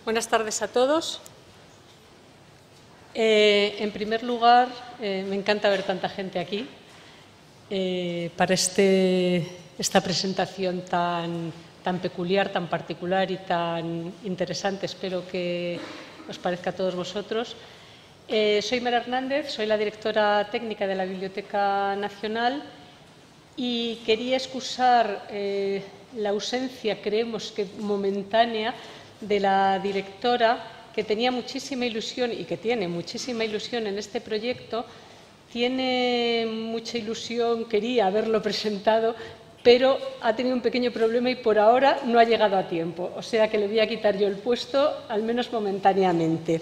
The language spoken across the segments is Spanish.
Buenas tardes a todos. En primer lugar, me encanta ver tanta gente aquí para esta presentación tan peculiar, tan particular y tan interesante. Espero que os parezca a todos vosotros. Soy Mara Hernández, soy la directora técnica de la Biblioteca Nacional y quería excusar la ausencia, creemos que momentánea, de la directora, que tenía muchísima ilusión y que tiene muchísima ilusión en este proyecto. Tiene mucha ilusión, quería haberlo presentado, pero ha tenido un pequeño problema y por ahora no ha llegado a tiempo. O sea que le voy a quitar yo el puesto, al menos momentáneamente.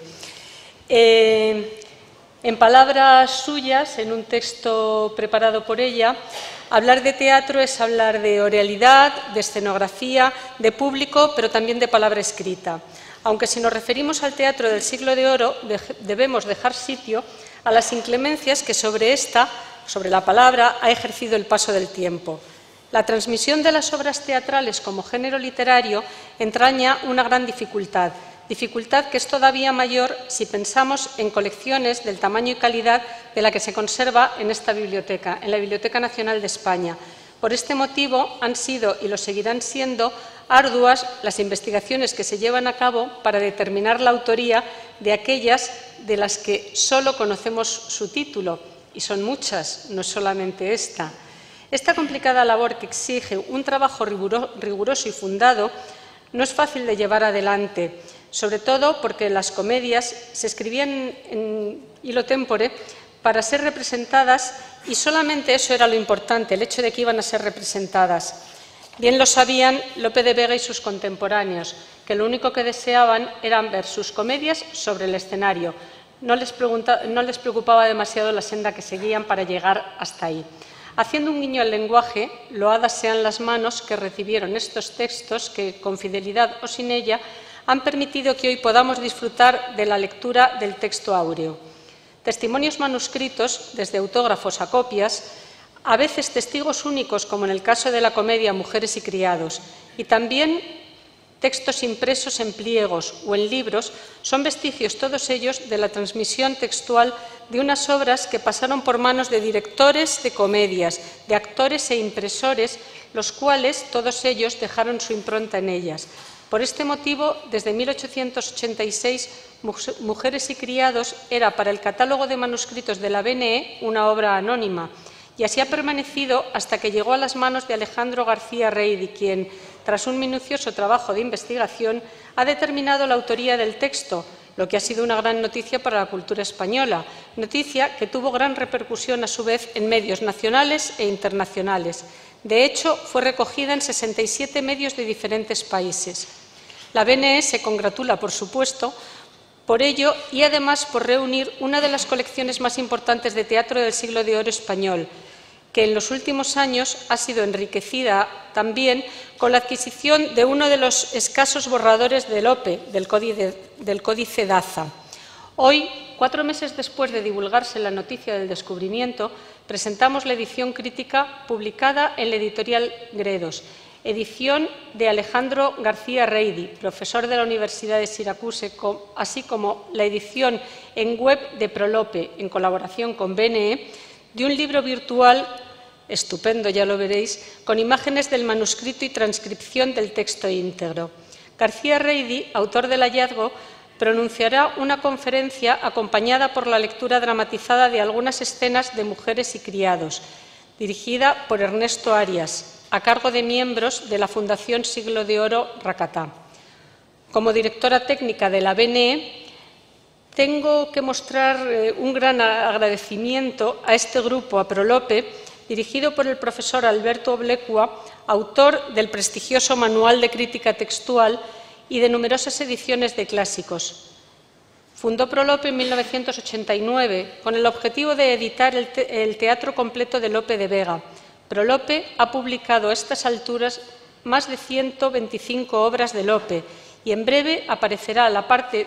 En palabras suyas, en un texto preparado por ella, hablar de teatro es hablar de oralidad, de escenografía, de público, pero también de palabra escrita. Aunque si nos referimos al teatro del siglo de oro, debemos dejar sitio a las inclemencias que sobre la palabra, ha ejercido el paso del tiempo. La transmisión de las obras teatrales como género literario entraña una gran dificultad que es todavía mayor si pensamos en colecciones del tamaño y calidad de la que se conserva en esta biblioteca, en la Biblioteca Nacional de España. Por este motivo han sido y lo seguirán siendo arduas las investigaciones que se llevan a cabo para determinar la autoría de aquellas de las que solo conocemos su título, y son muchas, no solamente esta. Esta complicada labor que exige un trabajo riguroso y fundado no es fácil de llevar adelante, sobre todo porque las comedias se escribían en hilo tempore para ser representadas y solamente eso era lo importante, el hecho de que iban a ser representadas. Bien lo sabían Lope de Vega y sus contemporáneos, que lo único que deseaban era ver sus comedias sobre el escenario. No les preocupaba demasiado la senda que seguían para llegar hasta ahí. Haciendo un guiño al lenguaje, loadas sean las manos que recibieron estos textos que, con fidelidad o sin ella, han permitido que hoy podamos disfrutar de la lectura del texto áureo. Testimonios manuscritos, desde autógrafos a copias, a veces testigos únicos, como en el caso de la comedia Mujeres y criados, y también textos impresos en pliegos o en libros, son vestigios todos ellos de la transmisión textual de unas obras que pasaron por manos de directores de comedias, de actores e impresores, los cuales todos ellos dejaron su impronta en ellas. Por este motivo, desde 1886, Mujeres y criados era para el catálogo de manuscritos de la BNE una obra anónima, y así ha permanecido hasta que llegó a las manos de Alejandro García Reidi, quien, tras un minucioso trabajo de investigación, ha determinado la autoría del texto, lo que ha sido una gran noticia para la cultura española, noticia que tuvo gran repercusión a su vez en medios nacionales e internacionales. De hecho, fue recogida en 67 medios de diferentes países. La BNE se congratula, por supuesto, por ello y además por reunir una de las colecciones más importantes de teatro del siglo de oro español, que en los últimos años ha sido enriquecida también con la adquisición de uno de los escasos borradores de Lope, del Códice Daza. Hoy, 4 meses después de divulgarse la noticia del descubrimiento, presentamos la edición crítica publicada en la editorial Gredos, edición de Alejandro García Reidi, profesor de la Universidad de Syracuse, así como la edición en web de Prolope, en colaboración con BNE, de un libro virtual estupendo, ya lo veréis, con imágenes del manuscrito y transcripción del texto íntegro. García Reidi, autor del hallazgo, pronunciará una conferencia acompañada por la lectura dramatizada de algunas escenas de Mujeres y criados, dirigida por Ernesto Arias, a cargo de miembros de la Fundación Siglo de Oro Rakatá. Como directora técnica de la BNE, tengo que mostrar un gran agradecimiento a este grupo, a Prolope, dirigido por el profesor Alberto Oblecua, autor del prestigioso Manual de Crítica Textual y de numerosas ediciones de clásicos. Fundó Prolope en 1989 con el objetivo de editar el teatro completo de Lope de Vega. Prolope ha publicado a estas alturas más de 125 obras de Lope y en breve aparecerá la parte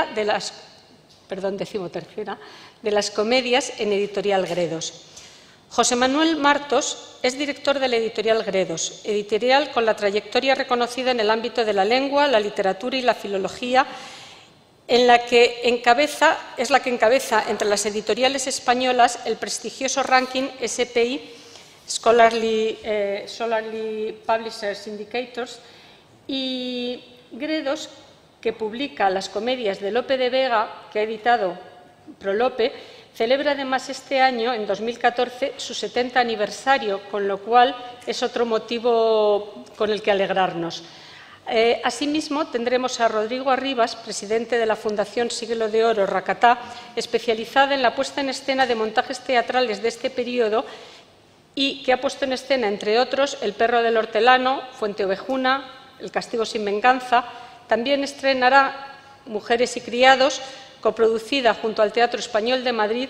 decimotercera de las comedias en editorial Gredos. José Manuel Martos es director de la editorial Gredos, editorial con la trayectoria reconocida en el ámbito de la lengua, la literatura y la filología, es la que encabeza entre las editoriales españolas el prestigioso ranking SPI, Scholarly Publishers Indicators, y Gredos, que publica las comedias de Lope de Vega, que ha editado Prolope, celebra además este año, en 2014, su 70 aniversario, con lo cual es otro motivo con el que alegrarnos. Asimismo, tendremos a Rodrigo Arribas, presidente de la Fundación Siglo de Oro Racatá, especializada en la puesta en escena de montajes teatrales de este periodo y que ha puesto en escena, entre otros, El perro del hortelano, Fuente Ovejuna, El castigo sin venganza. También estrenará Mujeres y criados, coproducida junto al Teatro Español de Madrid,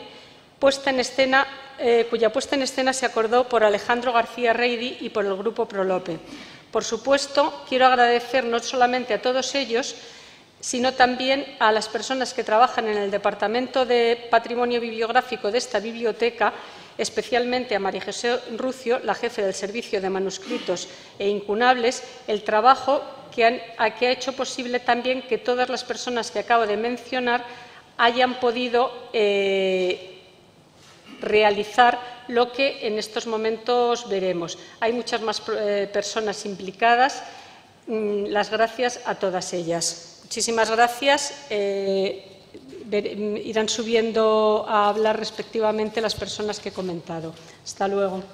cuya puesta en escena se acordó por Alejandro García Reidi y por el Grupo Prolope. Por supuesto, quiero agradecer no solamente a todos ellos, sino también a las personas que trabajan en el Departamento de Patrimonio Bibliográfico de esta biblioteca, especialmente a María José Rucio, la jefe del Servicio de Manuscritos e Incunables, el trabajo que ha hecho posible también que todas las personas que acabo de mencionar hayan podido realizar lo que en estos momentos veremos. Hay muchas más personas implicadas. Las gracias a todas ellas. Muchísimas gracias. Irán subiendo a hablar respectivamente las personas que he comentado. Hasta luego.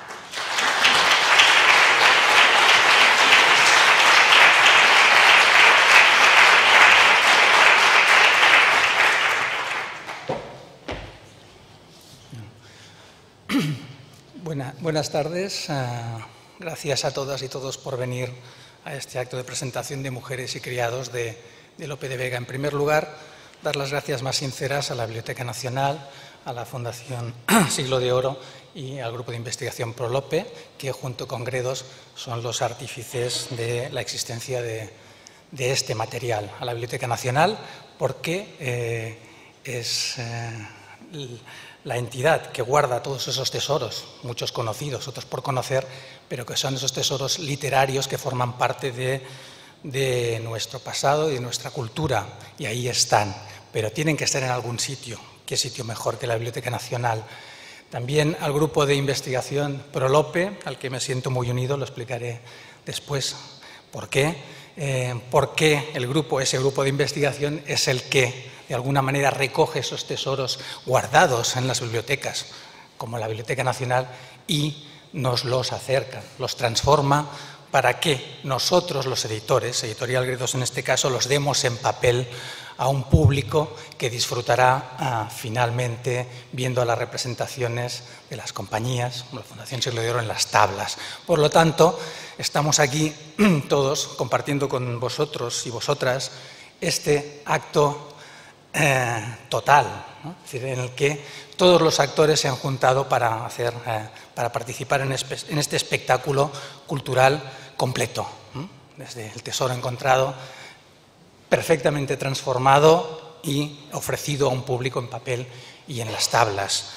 Buenas tardes. Gracias a todas y todos por venir a este acto de presentación de Mujeres y criados de Lope de Vega. En primer lugar, dar las gracias más sinceras a la Biblioteca Nacional, a la Fundación Siglo de Oro y al Grupo de Investigación Prolope, que junto con Gredos son los artífices de la existencia de este material. A la Biblioteca Nacional porque es la entidad que guarda todos esos tesoros, muchos conocidos, otros por conocer, pero que son esos tesoros literarios que forman parte de nuestro pasado y de nuestra cultura, y ahí están, pero tienen que estar en algún sitio. ¿Qué sitio mejor que la Biblioteca Nacional? También al Grupo de Investigación Prolope, al que me siento muy unido, lo explicaré después por qué. Porque ese grupo de investigación es el que, de alguna manera, recoge esos tesoros guardados en las bibliotecas, como la Biblioteca Nacional, y nos los acerca, los transforma para que nosotros, los editores, Editorial Gredos en este caso, los demos en papel a un público que disfrutará finalmente viendo las representaciones de las compañías, la Fundación Siglo de Oro, en las tablas. Por lo tanto, estamos aquí todos compartiendo con vosotros y vosotras este acto total, ¿no? Es decir, en el que todos los actores se han juntado para participar en este espectáculo cultural completo, ¿no? Desde el tesoro encontrado, perfectamente transformado y ofrecido a un público en papel y en las tablas.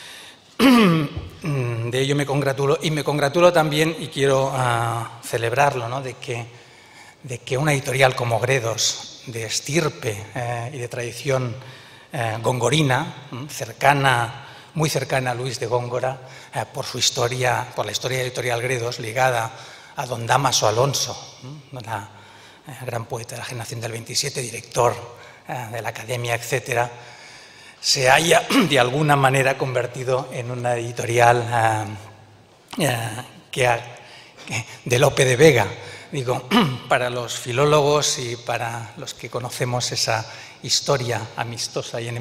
De ello me congratulo, y me congratulo también, y quiero celebrarlo, ¿no? de que una editorial como Gredos, de estirpe y de tradición gongorina, muy cercana a Luis de Góngora, por la historia de Editorial Gredos, ligada a don Dámaso Alonso, la gran poeta de la generación del 27, director de la Academia, etcétera, se haya de alguna manera convertido en una editorial de Lope de Vega. Digo, para los filólogos y para los que conocemos esa historia amistosa y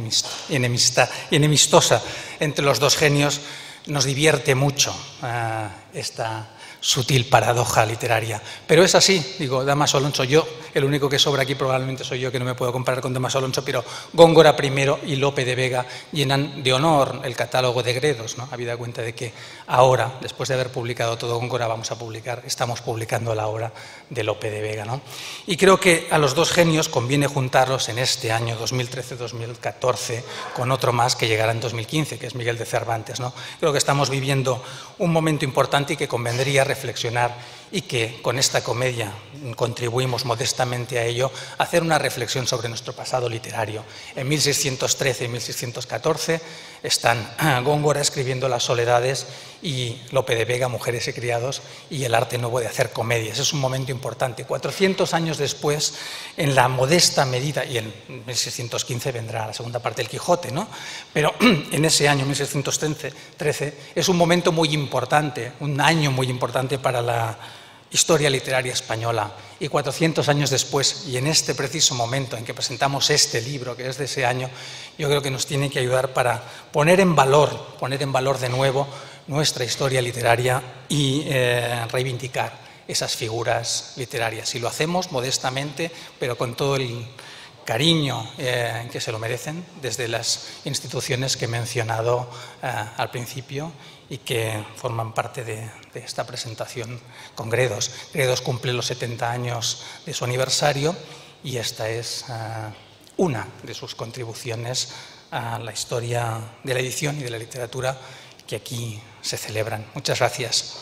enemistosa entre los dos genios, nos divierte mucho sutil paradoja literaria. Pero es así, digo, Dámaso Alonso, yo, el único que sobra aquí probablemente soy yo, que no me puedo comparar con Dámaso Alonso, pero Góngora primero y Lope de Vega llenan de honor el catálogo de Gredos, ¿no? Habida cuenta de que ahora, después de haber publicado todo Góngora, estamos publicando la obra de Lope de Vega, ¿no? Y creo que a los dos genios conviene juntarlos en este año 2013-2014 con otro más que llegará en 2015, que es Miguel de Cervantes, ¿no? Creo que estamos viviendo un momento importante y que convendría reflexionar, y que con esta comedia contribuimos modestamente a ello, hacer una reflexión sobre nuestro pasado literario. En 1613 y 1614 están Góngora escribiendo Las Soledades y Lope de Vega, Mujeres y Criados, y el arte nuevo de hacer comedias. Es un momento importante. 400 años después, en la modesta medida, y en 1615 vendrá la segunda parte del Quijote, ¿no? Pero en ese año, 1613, es un momento muy importante, un año muy importante para la historia literaria española. Y 400 años después, y en este preciso momento en que presentamos este libro, que es de ese año, yo creo que nos tiene que ayudar para poner en valor de nuevo nuestra historia literaria y reivindicar esas figuras literarias. Y lo hacemos modestamente, pero con todo el cariño que se lo merecen desde las instituciones que he mencionado al principio y que forman parte de esta presentación con Gredos. Gredos cumple los 70 años de su aniversario y esta es una de sus contribuciones a la historia de la edición y de la literatura que aquí se celebran. Muchas gracias.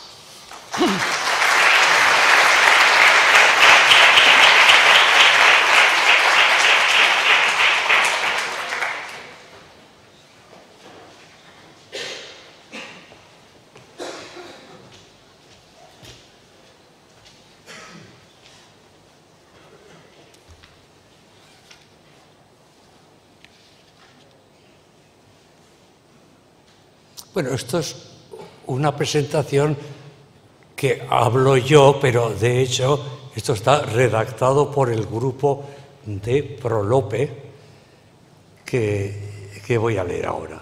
Bueno, esto es una presentación que hablo yo, pero de hecho esto está redactado por el grupo de Prolope que voy a leer ahora.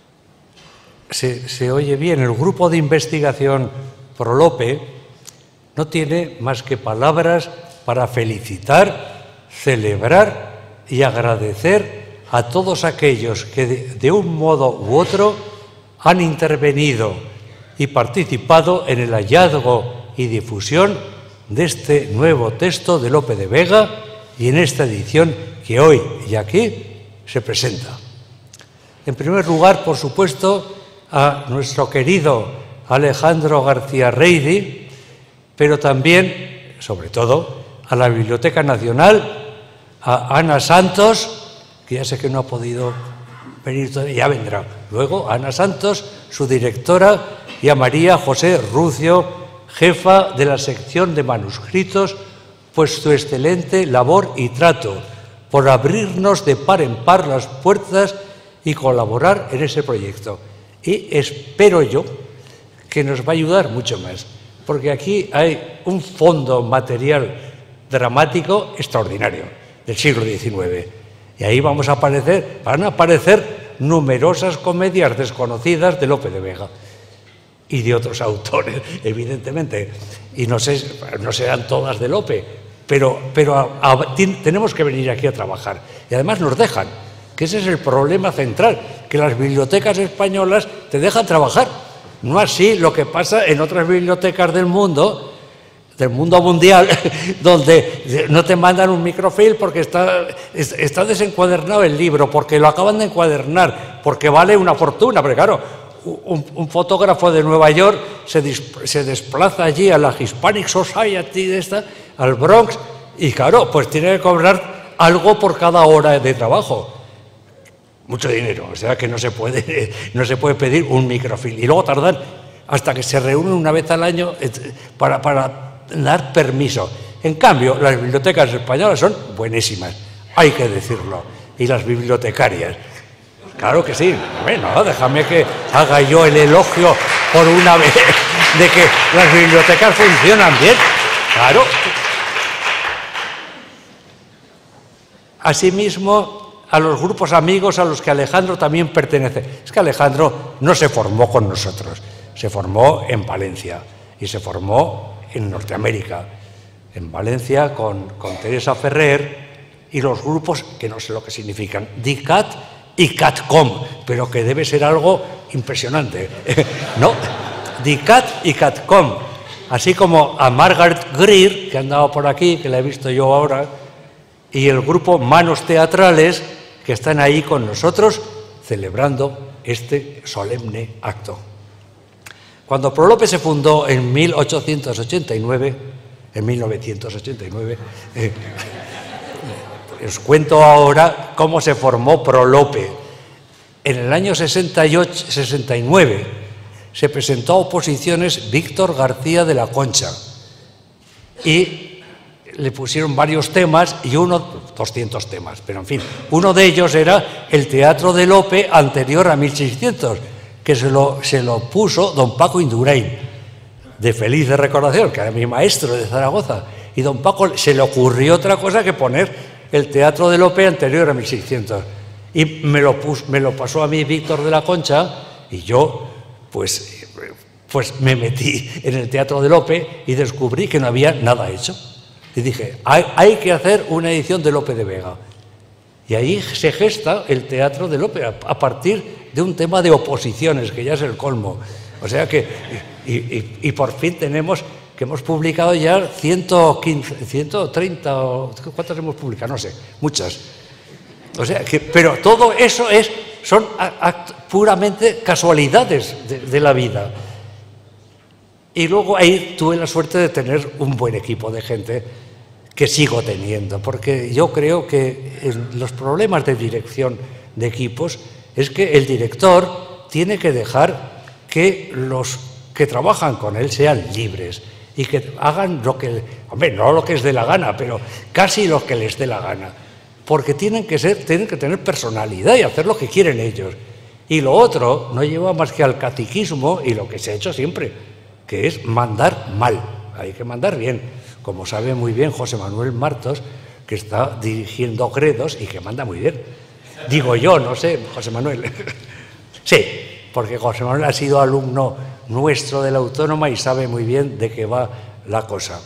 Se oye bien. El grupo de investigación Prolope no tiene más que palabras para felicitar, celebrar y agradecer a todos aquellos que de un modo u otro han intervenido y participado en el hallazgo y difusión de este nuevo texto de Lope de Vega y en esta edición que hoy y aquí se presenta. En primer lugar, por supuesto, a nuestro querido Alejandro García Reidi, pero también, sobre todo, a la Biblioteca Nacional, a Ana Santos, que ya sé que no ha podido venir todavía, ya vendrá. Luego a Ana Santos, su directora, y a María José Rucio, jefa de la sección de manuscritos, pues su excelente labor y trato por abrirnos de par en par las puertas y colaborar en ese proyecto. Y espero yo que nos va a ayudar mucho más, porque aquí hay un fondo material dramático extraordinario del siglo XIX. Y ahí van a aparecer numerosas comedias desconocidas de Lope de Vega y de otros autores, evidentemente. Y no serán todas de Lope, pero tenemos que venir aquí a trabajar. Y además nos dejan, que ese es el problema central, que las bibliotecas españolas te dejan trabajar. No así lo que pasa en otras bibliotecas del mundo mundial, donde no te mandan un microfilm porque está desencuadernado el libro, porque lo acaban de encuadernar, porque vale una fortuna. Porque claro, un fotógrafo de Nueva York se desplaza allí a la Hispanic Society al Bronx, y claro, pues tiene que cobrar algo por cada hora de trabajo. Mucho dinero, o sea que no se puede pedir un microfilm. Y luego tardan hasta que se reúnen una vez al año para dar permiso. En cambio, las bibliotecas españolas son buenísimas, hay que decirlo. Y las bibliotecarias, claro que sí. Bueno, déjame que haga yo el elogio por una vez de que las bibliotecas funcionan bien. Claro. Asimismo, a los grupos amigos a los que Alejandro también pertenece. Es que Alejandro no se formó con nosotros, se formó en Valencia. y se formó en Norteamérica, en Valencia, con Teresa Ferrer y los grupos, que no sé lo que significan, DICAT y CATCOM, pero que debe ser algo impresionante, ¿no? DICAT y CATCOM, así como a Margaret Greer, que ha andado por aquí, que la he visto yo ahora, y el grupo Manos Teatrales, que están ahí con nosotros celebrando este solemne acto. Cuando Prolope se fundó en 1989, os cuento ahora cómo se formó Prolope. En el año 69 se presentó a oposiciones Víctor García de la Concha y le pusieron varios temas y 200 temas, pero en fin, uno de ellos era el teatro de Lope anterior a 1600, que se lo puso don Paco Indurain, de feliz de recordación, que era mi maestro de Zaragoza, y don Paco se le ocurrió otra cosa que poner el teatro de Lope anterior a 1600, y me lo pasó a mí Víctor de la Concha, y yo pues me metí en el teatro de Lope y descubrí que no había nada hecho. Y dije, hay que hacer una edición de Lope de Vega. Y ahí se gesta el teatro de Lope, a partir de un tema de oposiciones, que ya es el colmo. O sea que, y por fin tenemos, que hemos publicado ya 115, 130, ¿cuántas hemos publicado? No sé, muchas. O sea que, pero todo eso son puramente casualidades de la vida. Y luego ahí tuve la suerte de tener un buen equipo de gente que sigo teniendo, porque yo creo que los problemas de dirección de equipos es que el director tiene que dejar que los que trabajan con él sean libres y que hagan lo que, hombre, no lo que es de la gana, pero casi lo que les dé la gana, porque tienen que tener personalidad y hacer lo que quieren ellos. Y lo otro no lleva más que al catequismo y lo que se ha hecho siempre, que es mandar mal, hay que mandar bien, como sabe muy bien José Manuel Martos, que está dirigiendo Credos y que manda muy bien. Digo yo, no sé, José Manuel. Sí, porque José Manuel ha sido alumno nuestro de la Autónoma y sabe muy bien de qué va la cosa.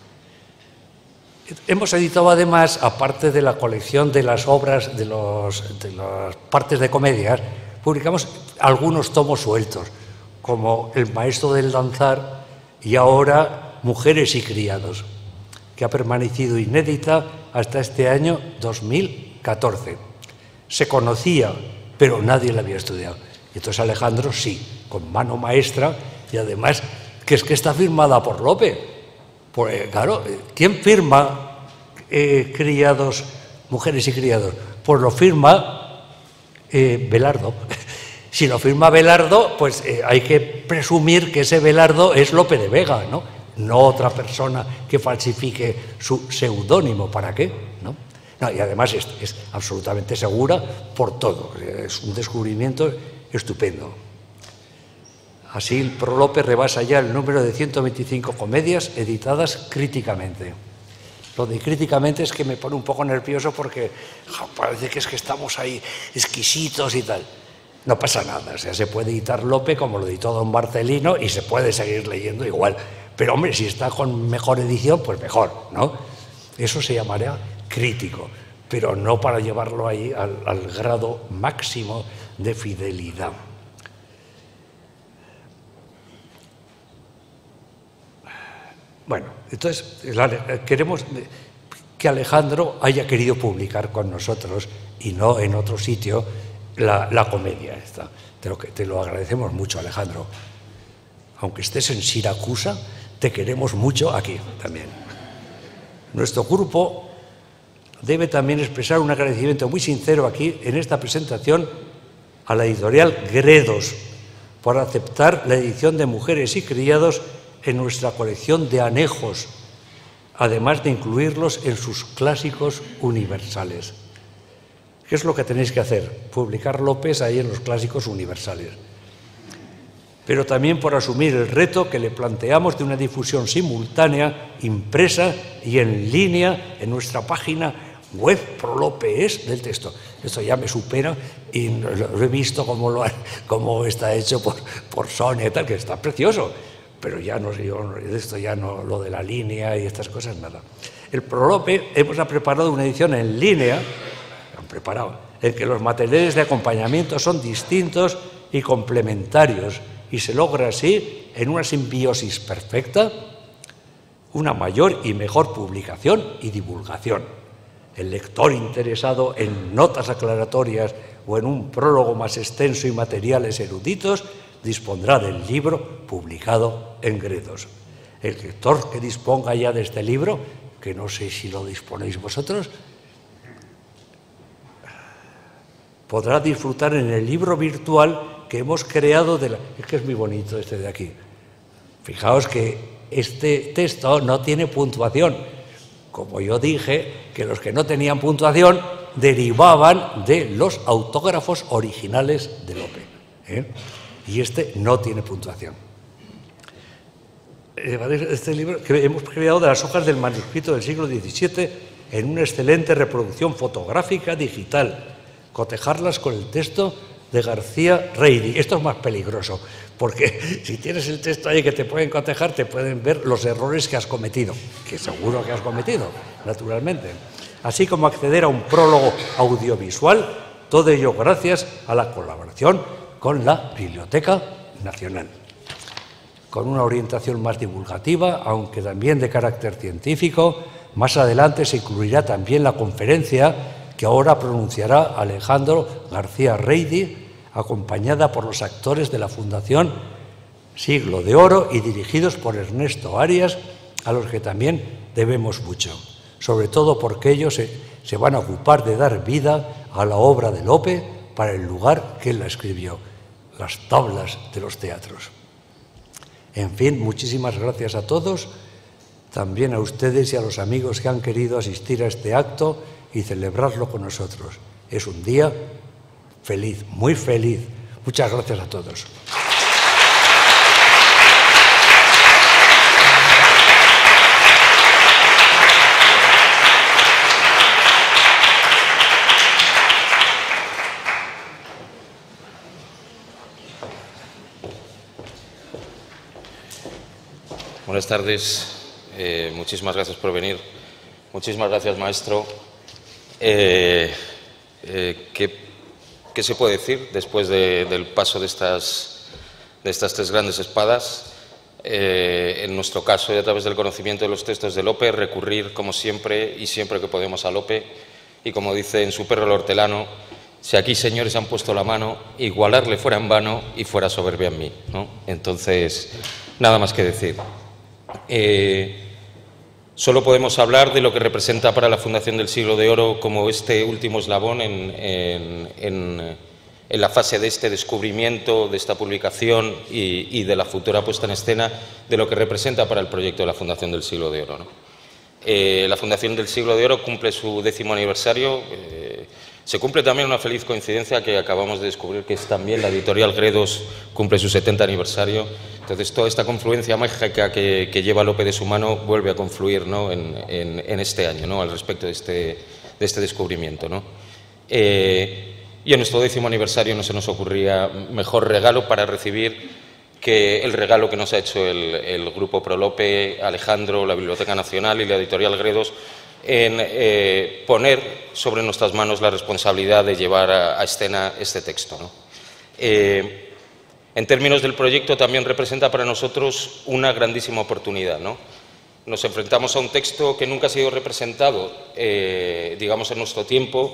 Hemos editado además, aparte de la colección de las obras, de las partes de comedias, publicamos algunos tomos sueltos, como El maestro del danzar y ahora Mujeres y criados, que ha permanecido inédita hasta este año 2014. Se conocía, pero nadie la había estudiado. Y entonces Alejandro sí, con mano maestra, y además que es que está firmada por Lope. Pues claro, ¿quién firma criados, mujeres y criados? Pues lo firma Belardo. Si lo firma Belardo, pues hay que presumir que ese Belardo es Lope de Vega, ¿no? No otra persona que falsifique su seudónimo. ¿Para qué? ¿No? No, y además es absolutamente segura por todo. Es un descubrimiento estupendo. Así el Prolope rebasa ya el número de 125 comedias editadas críticamente. Lo de críticamente es que me pone un poco nervioso porque parece que es que estamos ahí exquisitos y tal. No pasa nada, o sea, se puede editar Lope como lo editó don Barcelino y se puede seguir leyendo igual. Pero, hombre, si está con mejor edición, pues mejor, ¿no? Eso se llamaría crítico, pero no para llevarlo ahí al grado máximo de fidelidad. Bueno, entonces queremos que Alejandro haya querido publicar con nosotros y no en otro sitio la comedia esta. Te lo agradecemos mucho, Alejandro. Aunque estés en Siracusa, te queremos mucho aquí también. Nuestro grupo debe también expresar un agradecimiento muy sincero aquí en esta presentación a la editorial Gredos por aceptar la edición de Mujeres y criados en nuestra colección de anejos, además de incluirlos en sus clásicos universales. ¿Qué es lo que tenéis que hacer? Publicar López ahí en los clásicos universales. Pero también por asumir el reto que le planteamos de una difusión simultánea, impresa y en línea en nuestra página web Prolope es del texto. Esto ya me supera y lo he visto cómo está hecho por Sonia y tal, que está precioso. pero ya no sé, yo de esto ya no, lo de la línea y estas cosas, nada. El Prolope hemos preparado una edición en línea, en que los materiales de acompañamiento son distintos y complementarios, y se logra así, en una simbiosis perfecta, una mayor y mejor publicación y divulgación. El lector interesado en notas aclaratorias o en un prólogo más extenso y materiales eruditos dispondrá del libro publicado en Gredos. El lector que disponga ya de este libro, que no sé si lo disponéis vosotros, podrá disfrutar en el libro virtual que hemos creado Es que es muy bonito este de aquí. Fijaos que este texto no tiene puntuación. Como yo dije, que los que no tenían puntuación derivaban de los autógrafos originales de Lope, y este no tiene puntuación. Este libro que hemos creado de las hojas del manuscrito del siglo XVII en una excelente reproducción fotográfica digital, cotejarlas con el texto de García Reidi. Esto es más peligroso, porque si tienes el texto ahí que te pueden cotejar, te pueden ver los errores que has cometido, que seguro que has cometido, naturalmente. Así como acceder a un prólogo audiovisual, todo ello gracias a la colaboración con la Biblioteca Nacional. Con una orientación más divulgativa, aunque también de carácter científico, más adelante se incluirá también la conferencia que ahora pronunciará Alejandro García Reidi, acompañada por los actores de la Fundación Siglo de Oro y dirigidos por Ernesto Arias, a los que también debemos mucho, sobre todo porque ellos se van a ocupar de dar vida a la obra de Lope para el lugar que él la escribió, las tablas de los teatros. En fin, muchísimas gracias a todos, también a ustedes y a los amigos que han querido asistir a este acto y celebrarlo con nosotros. Es un día feliz, muy feliz. Muchas gracias a todos. Buenas tardes, muchísimas gracias por venir. Muchísimas gracias, maestro. ¿Qué se puede decir después del paso de estas tres grandes espadas? En nuestro caso, y a través del conocimiento de los textos de Lope, recurrir, como siempre y siempre que podemos, a Lope. Y como dice en su Perro el Hortelano, si aquí, señores, han puesto la mano, igualarle fuera en vano y fuera soberbia en mí, ¿no? Entonces, nada más que decir. Solo podemos hablar de lo que representa para la Fundación del Siglo de Oro como este último eslabón en la fase de este descubrimiento, de esta publicación y de la futura puesta en escena de lo que representa para el proyecto de la Fundación del Siglo de Oro, ¿no? La Fundación del Siglo de Oro cumple su 10º aniversario. Se cumple también una feliz coincidencia que acabamos de descubrir, que es también la editorial Gredos cumple su 70 aniversario. Entonces, toda esta confluencia mágica que lleva Lope de su mano vuelve a confluir, ¿no?, en este año, ¿no?, al respecto de este descubrimiento, ¿no? Y en nuestro 10º aniversario no se nos ocurría mejor regalo para recibir que el regalo que nos ha hecho el Grupo Prolope, Alejandro, la Biblioteca Nacional y la editorial Gredos, en poner sobre nuestras manos la responsabilidad de llevar a escena este texto, ¿no? En términos del proyecto, también representa para nosotros una grandísima oportunidad, ¿no? Nos enfrentamos a un texto que nunca ha sido representado, digamos, en nuestro tiempo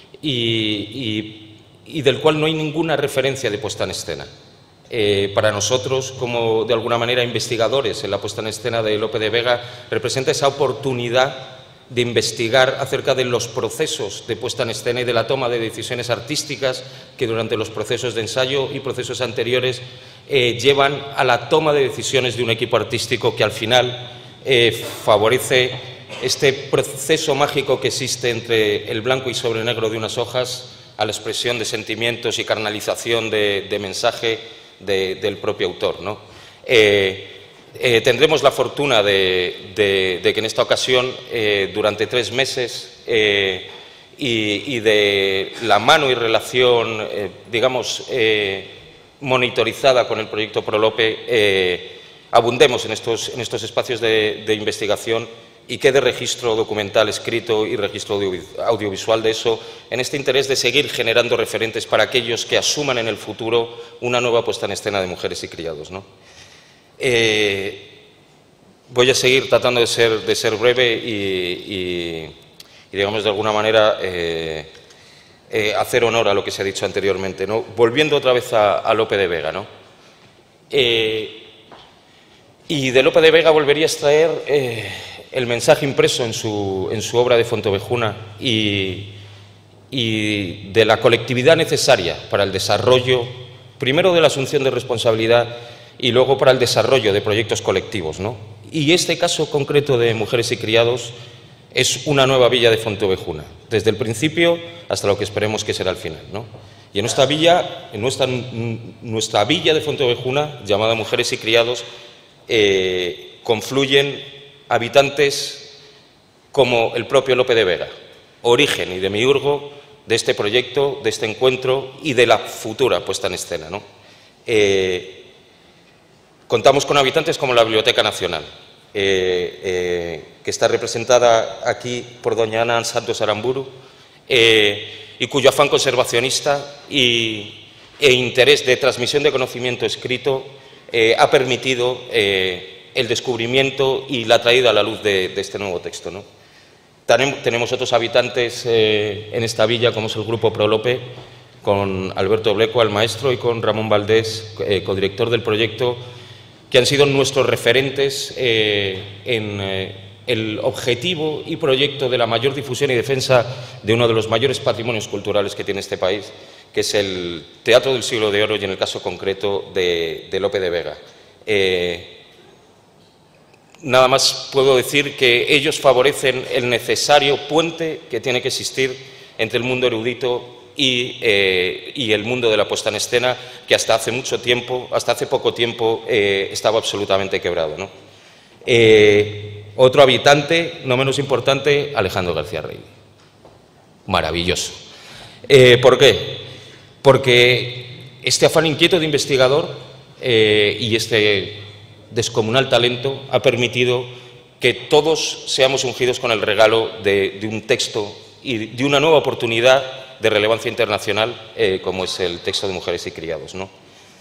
y del cual no hay ninguna referencia de puesta en escena. Para nosotros, como de alguna manera investigadores en la puesta en escena de Lope de Vega, representa esa oportunidad de investigar acerca de los procesos de puesta en escena y de la toma de decisiones artísticas que durante los procesos de ensayo y procesos anteriores llevan a la toma de decisiones de un equipo artístico que al final favorece este proceso mágico que existe entre el blanco y sobre negro de unas hojas a la expresión de sentimientos y carnalización de mensaje del propio autor, ¿no? Tendremos la fortuna de que en esta ocasión, durante 3 meses y de la mano y relación, digamos, monitorizada con el proyecto Prolope, abundemos en estos espacios de investigación y quede registro documental escrito y registro audiovisual de eso, en este interés de seguir generando referentes para aquellos que asuman en el futuro una nueva puesta en escena de mujeres y criados, ¿no? Voy a seguir tratando de ser breve y digamos, de alguna manera, hacer honor a lo que se ha dicho anteriormente, ¿no? Volviendo otra vez a Lope de Vega, ¿no? Y de Lope de Vega volvería a extraer el mensaje impreso en su obra de Fontovejuna y de la colectividad necesaria para el desarrollo, primero de la asunción de responsabilidad y luego para el desarrollo de proyectos colectivos, ¿no? Y este caso concreto de Mujeres y Criados es una nueva villa de Fontovejuna, desde el principio hasta lo que esperemos que será el final, ¿no? Y en nuestra villa de Fontovejuna, llamada Mujeres y Criados, confluyen habitantes como el propio Lope de Vega, origen y demiurgo de este proyecto, de este encuentro y de la futura puesta en escena, ¿no? Contamos con habitantes como la Biblioteca Nacional, que está representada aquí por doña Ana Santos Aramburu, y cuyo afán conservacionista e interés de transmisión de conocimiento escrito ha permitido el descubrimiento y la traída a la luz de este nuevo texto, ¿no? Tenemos otros habitantes en esta villa, como es el Grupo Prolope, con Alberto Blecua, el maestro, y con Ramón Valdés, codirector del proyecto, que han sido nuestros referentes en el objetivo y proyecto de la mayor difusión y defensa de uno de los mayores patrimonios culturales que tiene este país, que es el Teatro del Siglo de Oro y, en el caso concreto, de Lope de Vega. Nada más puedo decir que ellos favorecen el necesario puente que tiene que existir entre el mundo erudito y el mundo de la puesta en escena, que hasta hace poco tiempo, estaba absolutamente quebrado, ¿no? Otro habitante, no menos importante, Alejandro García Rey. Maravilloso. ¿Por qué? Porque este afán inquieto de investigador y este descomunal talento ha permitido que todos seamos ungidos con el regalo de un texto y de una nueva oportunidad de relevancia internacional, como es el texto de Mujeres y Criados, ¿no?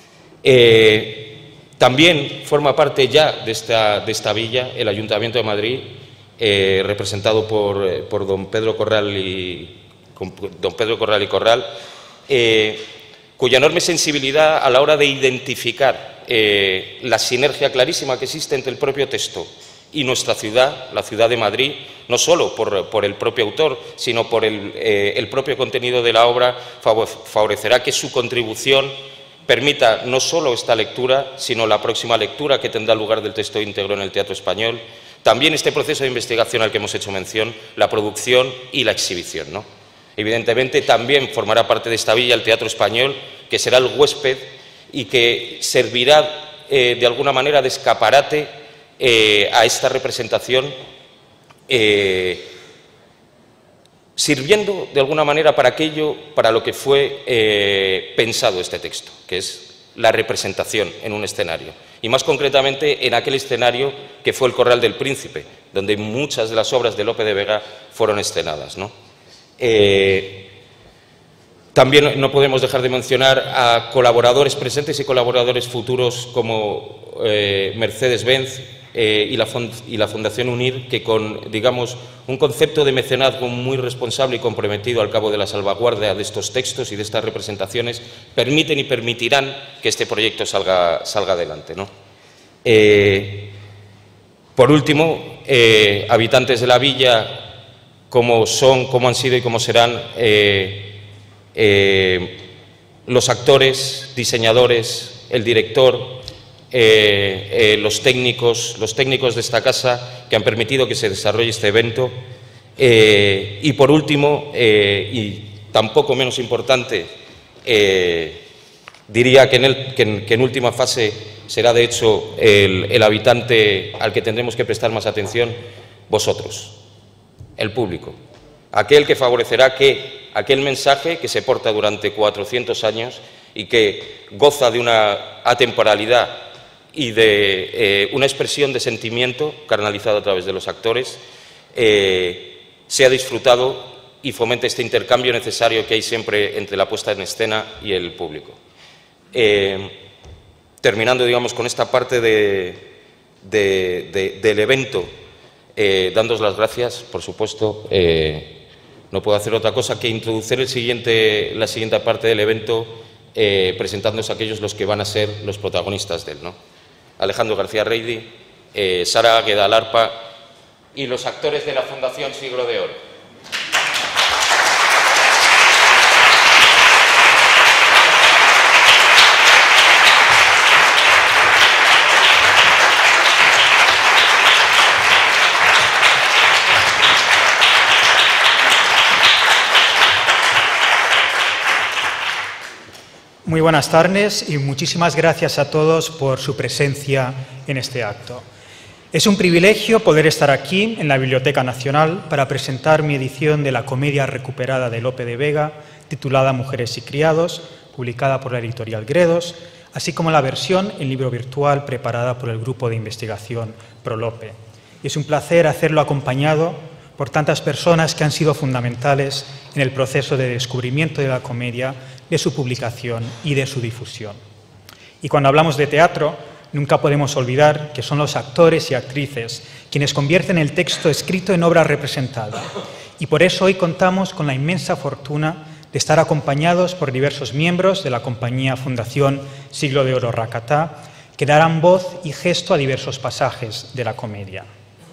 También forma parte ya de esta villa el Ayuntamiento de Madrid, representado por don Pedro Corral y Corral, cuya enorme sensibilidad a la hora de identificar la sinergia clarísima que existe entre el propio texto y nuestra ciudad, la ciudad de Madrid, no solo por el propio autor, sino por el propio contenido de la obra, favorecerá que su contribución permita no solo esta lectura, sino la próxima lectura que tendrá lugar del texto íntegro en el Teatro Español, también este proceso de investigación al que hemos hecho mención, la producción y la exhibición, ¿no? Evidentemente, también formará parte de esta villa el Teatro Español, que será el huésped y que servirá de alguna manera de escaparate a esta representación, sirviendo de alguna manera para aquello para lo que fue pensado este texto, que es la representación en un escenario, y más concretamente en aquel escenario que fue el Corral del Príncipe, donde muchas de las obras de Lope de Vega fueron escenadas, ¿no? También no podemos dejar de mencionar a colaboradores presentes y colaboradores futuros como Mercedes-Benz y la Fundación UNIR, que con, digamos, un concepto de mecenazgo muy responsable y comprometido al cabo de la salvaguardia de estos textos y de estas representaciones, permiten y permitirán que este proyecto salga adelante, ¿no? Por último, habitantes de la villa, como han sido y como serán los actores, diseñadores, el director, los técnicos de esta casa que han permitido que se desarrolle este evento, y por último, y tampoco menos importante, diría que en última fase será de hecho el habitante al que tendremos que prestar más atención, vosotros, el público, aquel que favorecerá que aquel mensaje que se porta durante 400 años y que goza de una atemporalidad y de una expresión de sentimiento canalizado a través de los actores sea disfrutado y fomente este intercambio necesario que hay siempre entre la puesta en escena y el público. Terminando, digamos, con esta parte del evento, dándos las gracias, por supuesto, no puedo hacer otra cosa que introducir la siguiente parte del evento, presentándoos a aquellos los que van a ser los protagonistas de él, ¿no? Alejandro García Reidi, Sara Águeda al arpa y los actores de la Fundación Siglo de Oro. Muy buenas tardes y muchísimas gracias a todos por su presencia en este acto. Es un privilegio poder estar aquí en la Biblioteca Nacional para presentar mi edición de la comedia recuperada de Lope de Vega, titulada Mujeres y criados, publicada por la editorial Gredos, así como la versión en libro virtual preparada por el grupo de investigación ProLope. Y es un placer hacerlo acompañado por tantas personas que han sido fundamentales en el proceso de descubrimiento de la comedia, de su publicación y de su difusión. Y cuando hablamos de teatro, nunca podemos olvidar que son los actores y actrices quienes convierten el texto escrito en obra representada. Y por eso hoy contamos con la inmensa fortuna de estar acompañados por diversos miembros de la compañía Fundación Siglo de Oro Rakata, que darán voz y gesto a diversos pasajes de la comedia.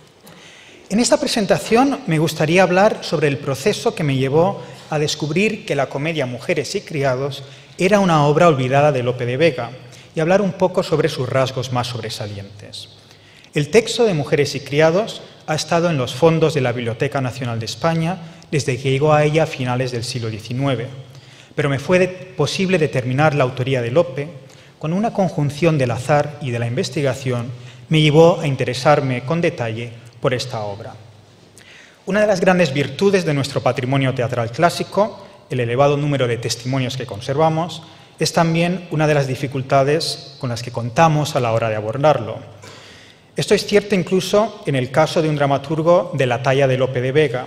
En esta presentación me gustaría hablar sobre el proceso que me llevó a descubrir que la comedia Mujeres y criados era una obra olvidada de Lope de Vega y hablar un poco sobre sus rasgos más sobresalientes. El texto de Mujeres y criados ha estado en los fondos de la Biblioteca Nacional de España desde que llegó a ella a finales del siglo XIX, pero me fue posible determinar la autoría de Lope con una conjunción del azar y de la investigación me llevó a interesarme con detalle por esta obra. Una de las grandes virtudes de nuestro patrimonio teatral clásico, el elevado número de testimonios que conservamos, es también una de las dificultades con las que contamos a la hora de abordarlo. Esto es cierto incluso en el caso de un dramaturgo de la talla de Lope de Vega.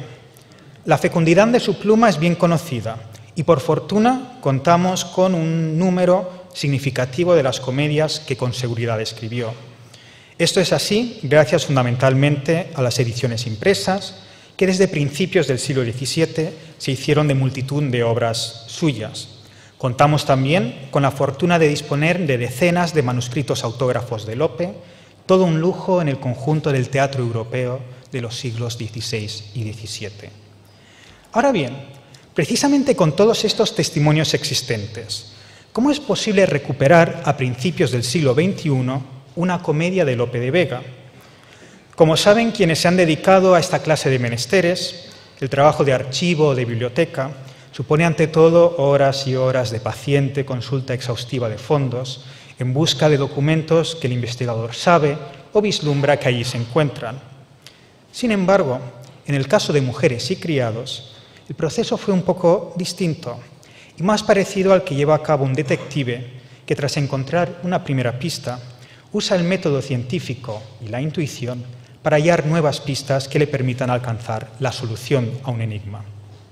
La fecundidad de su pluma es bien conocida y, por fortuna, contamos con un número significativo de las comedias que con seguridad escribió. Esto es así gracias fundamentalmente a las ediciones impresas, que desde principios del siglo XVII se hicieron de multitud de obras suyas. Contamos también con la fortuna de disponer de decenas de manuscritos autógrafos de Lope, todo un lujo en el conjunto del teatro europeo de los siglos XVI y XVII. Ahora bien, precisamente con todos estos testimonios existentes, ¿cómo es posible recuperar a principios del siglo XXI una comedia de Lope de Vega? Como saben quienes se han dedicado a esta clase de menesteres, el trabajo de archivo o de biblioteca supone ante todo horas y horas de paciente consulta exhaustiva de fondos en busca de documentos que el investigador sabe o vislumbra que allí se encuentran. Sin embargo, en el caso de Mujeres y criados, el proceso fue un poco distinto y más parecido al que lleva a cabo un detective que, tras encontrar una primera pista, usa el método científico y la intuición para hallar nuevas pistas que le permitan alcanzar la solución a un enigma.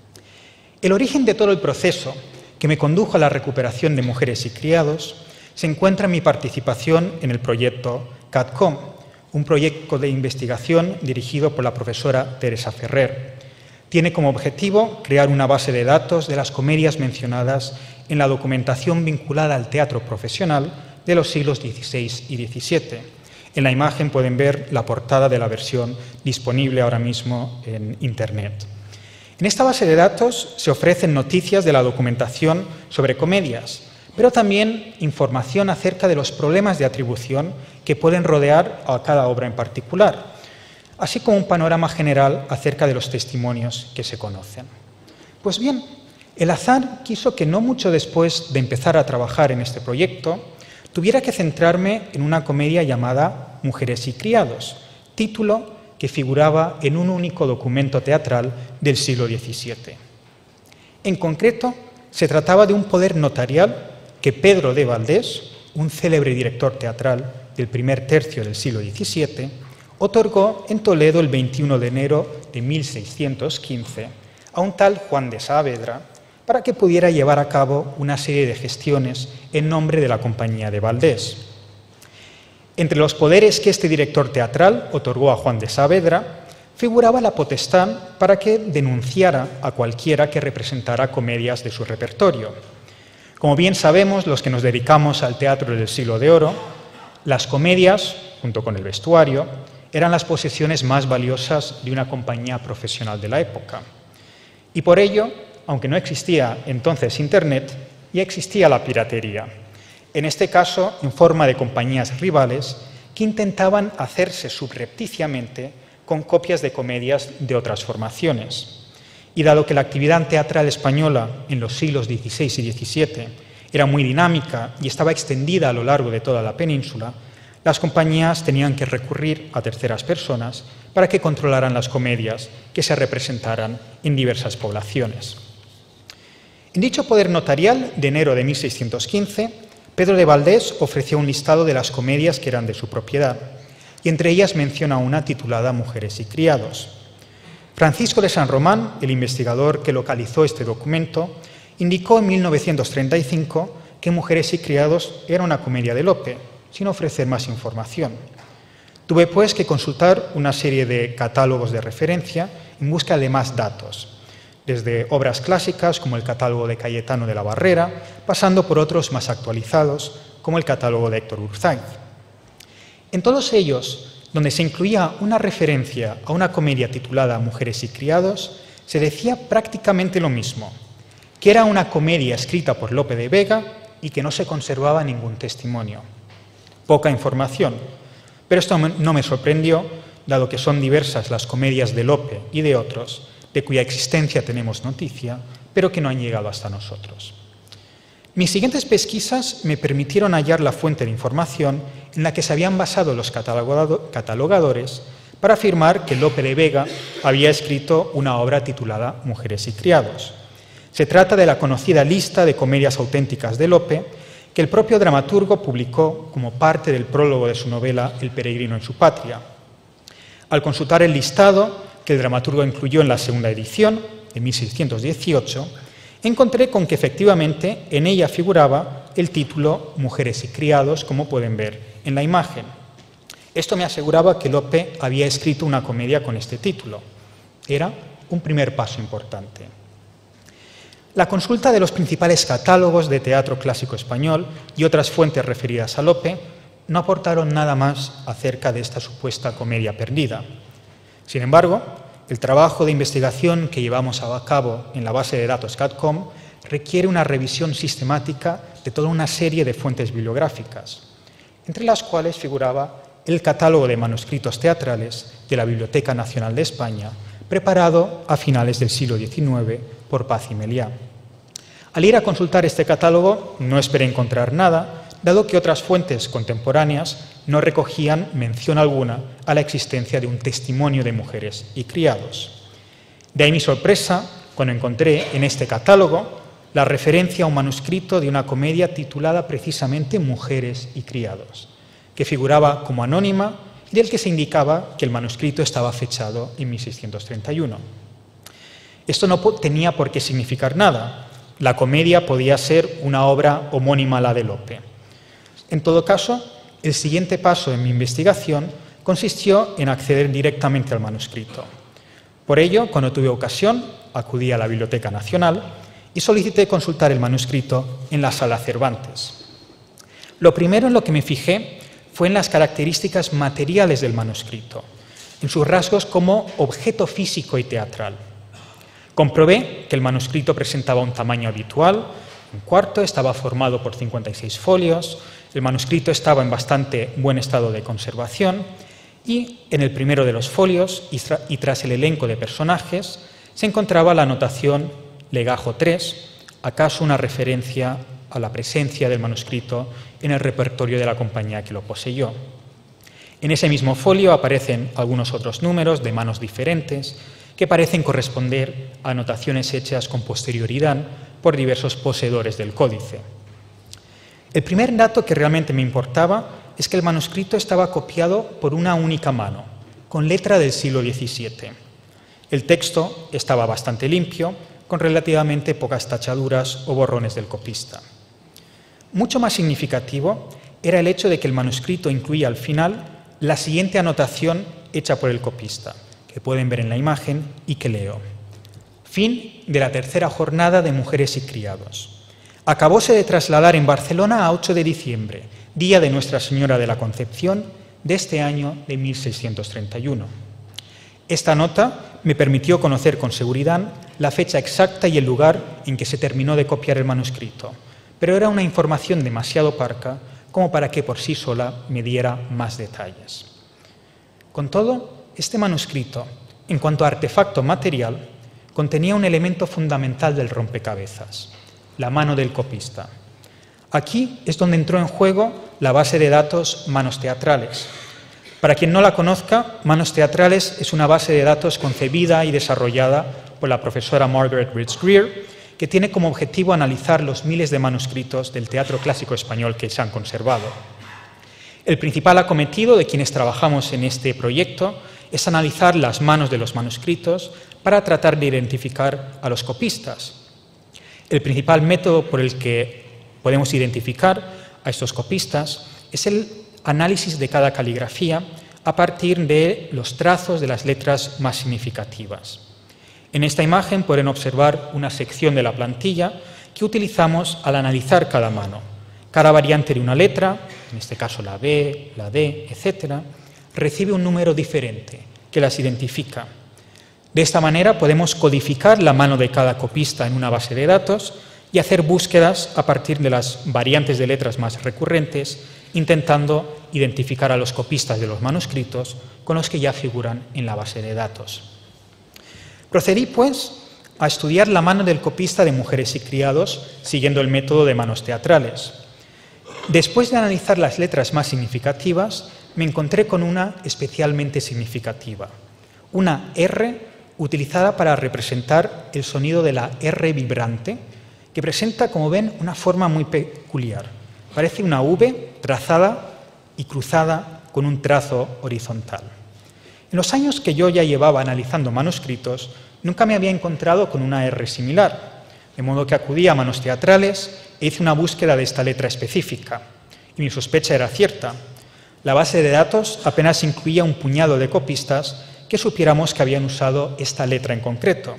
El origen de todo el proceso que me condujo a la recuperación de Mujeres y criados se encuentra en mi participación en el proyecto CATCOM, un proyecto de investigación dirigido por la profesora Teresa Ferrer. Tiene como objetivo crear una base de datos de las comedias mencionadas en la documentación vinculada al teatro profesional de los siglos XVI y XVII. En la imagen pueden ver la portada de la versión disponible ahora mismo en Internet. En esta base de datos se ofrecen noticias de la documentación sobre comedias, pero también información acerca de los problemas de atribución que pueden rodear a cada obra en particular, así como un panorama general acerca de los testimonios que se conocen. Pues bien, el azar quiso que no mucho después de empezar a trabajar en este proyecto, tuviera que centrarme en una comedia llamada Mujeres y criados, título que figuraba en un único documento teatral del siglo XVII. En concreto, se trataba de un poder notarial que Pedro de Valdés, un célebre director teatral del primer tercio del siglo XVII, otorgó en Toledo el 21 de enero de 1615 a un tal Juan de Saavedra para que pudiera llevar a cabo una serie de gestiones en nombre de la Compañía de Valdés. Entre los poderes que este director teatral otorgó a Juan de Saavedra figuraba la potestad para que denunciara a cualquiera que representara comedias de su repertorio. Como bien sabemos, los que nos dedicamos al teatro del Siglo de Oro, las comedias, junto con el vestuario, eran las posesiones más valiosas de una compañía profesional de la época. Y por ello, aunque no existía entonces Internet, ya existía la piratería. En este caso, en forma de compañías rivales que intentaban hacerse subrepticiamente con copias de comedias de otras formaciones. Y dado que la actividad teatral española en los siglos XVI y XVII era muy dinámica y estaba extendida a lo largo de toda la península, las compañías tenían que recurrir a terceras personas para que controlaran las comedias que se representaran en diversas poblaciones. En dicho poder notarial de enero de 1615, Pedro de Valdés ofreció un listado de las comedias que eran de su propiedad, y entre ellas menciona una titulada Mujeres y criados. Francisco de San Román, el investigador que localizó este documento, indicó en 1935 que Mujeres y criados era una comedia de Lope, sin ofrecer más información. Tuve, pues, que consultar una serie de catálogos de referencia en busca de más datos, desde obras clásicas como el catálogo de Cayetano de la Barrera, pasando por otros más actualizados, como el catálogo de Héctor Urzaiz. En todos ellos, donde se incluía una referencia a una comedia titulada Mujeres y criados, se decía prácticamente lo mismo, que era una comedia escrita por Lope de Vega y que no se conservaba ningún testimonio. Poca información, pero esto no me sorprendió, dado que son diversas las comedias de Lope y de otros, de cuya existencia tenemos noticia, pero que no han llegado hasta nosotros. Mis siguientes pesquisas me permitieron hallar la fuente de información en la que se habían basado los catalogadores para afirmar que Lope de Vega había escrito una obra titulada Mujeres y criados. Se trata de la conocida lista de comedias auténticas de Lope, que el propio dramaturgo publicó como parte del prólogo de su novela El peregrino en su patria. Al consultar el listado que el dramaturgo incluyó en la segunda edición, de 1618, encontré con que efectivamente en ella figuraba el título Mujeres y criados, como pueden ver en la imagen. Esto me aseguraba que Lope había escrito una comedia con este título. Era un primer paso importante. La consulta de los principales catálogos de teatro clásico español y otras fuentes referidas a Lope no aportaron nada más acerca de esta supuesta comedia perdida. Sin embargo, el trabajo de investigación que llevamos a cabo en la base de datos CADCOM requiere una revisión sistemática de toda una serie de fuentes bibliográficas, entre las cuales figuraba el catálogo de manuscritos teatrales de la Biblioteca Nacional de España, preparado a finales del siglo XIX por Paz y Meliá. Al ir a consultar este catálogo no esperé encontrar nada, dado que otras fuentes contemporáneas no recogían mención alguna a la existencia de un testimonio de mujeres y criados. De ahí mi sorpresa cuando encontré en este catálogo la referencia a un manuscrito de una comedia titulada precisamente Mujeres y criados, que figuraba como anónima y del que se indicaba que el manuscrito estaba fechado en 1631. Esto no tenía por qué significar nada. La comedia podía ser una obra homónima a la de Lope. En todo caso, el siguiente paso en mi investigación consistió en acceder directamente al manuscrito. Por ello, cuando tuve ocasión, acudí a la Biblioteca Nacional y solicité consultar el manuscrito en la Sala Cervantes. Lo primero en lo que me fijé fue en las características materiales del manuscrito, en sus rasgos como objeto físico y teatral. Comprobé que el manuscrito presentaba un tamaño habitual, un cuarto, estaba formado por 56 folios, el manuscrito estaba en bastante buen estado de conservación y en el primero de los folios y tras el elenco de personajes se encontraba la anotación Legajo 3, acaso una referencia a la presencia del manuscrito en el repertorio de la compañía que lo poseyó. En ese mismo folio aparecen algunos otros números de manos diferentes que parecen corresponder a anotaciones hechas con posterioridad por diversos poseedores del códice. El primer dato que realmente me importaba es que el manuscrito estaba copiado por una única mano, con letra del siglo XVII. El texto estaba bastante limpio, con relativamente pocas tachaduras o borrones del copista. Mucho más significativo era el hecho de que el manuscrito incluía al final la siguiente anotación hecha por el copista, que pueden ver en la imagen y que leo. Fin de la tercera jornada de Mujeres y Criados. Acabóse de trasladar en Barcelona a 8 de diciembre, día de Nuestra Señora de la Concepción, de este año de 1631. Esta nota me permitió conocer con seguridad la fecha exacta y el lugar en que se terminó de copiar el manuscrito, pero era una información demasiado parca como para que por sí sola me diera más detalles. Con todo, este manuscrito, en cuanto a artefacto material, contenía un elemento fundamental del rompecabezas, la mano del copista. Aquí es donde entró en juego la base de datos Manos Teatrales. Para quien no la conozca, Manos Teatrales es una base de datos concebida y desarrollada por la profesora Margaret Rich Greer, que tiene como objetivo analizar los miles de manuscritos del teatro clásico español que se han conservado. El principal acometido de quienes trabajamos en este proyecto es analizar las manos de los manuscritos para tratar de identificar a los copistas. El principal método por el que podemos identificar a estos copistas es el análisis de cada caligrafía a partir de los trazos de las letras más significativas. En esta imagen pueden observar una sección de la plantilla que utilizamos al analizar cada mano. Cada variante de una letra, en este caso la B, la D, etc., recibe un número diferente que las identifica. De esta manera podemos codificar la mano de cada copista en una base de datos y hacer búsquedas a partir de las variantes de letras más recurrentes, intentando identificar a los copistas de los manuscritos con los que ya figuran en la base de datos. Procedí, pues, a estudiar la mano del copista de Mujeres y Criados siguiendo el método de Manos Teatrales. Después de analizar las letras más significativas, me encontré con una especialmente significativa, una R utilizada para representar el sonido de la R vibrante, que presenta, como ven, una forma muy peculiar. Parece una V trazada y cruzada con un trazo horizontal. En los años que yo ya llevaba analizando manuscritos, nunca me había encontrado con una R similar, de modo que acudí a Manos Teatrales e hice una búsqueda de esta letra específica. Y mi sospecha era cierta. La base de datos apenas incluía un puñado de copistas que supiéramos que habían usado esta letra en concreto.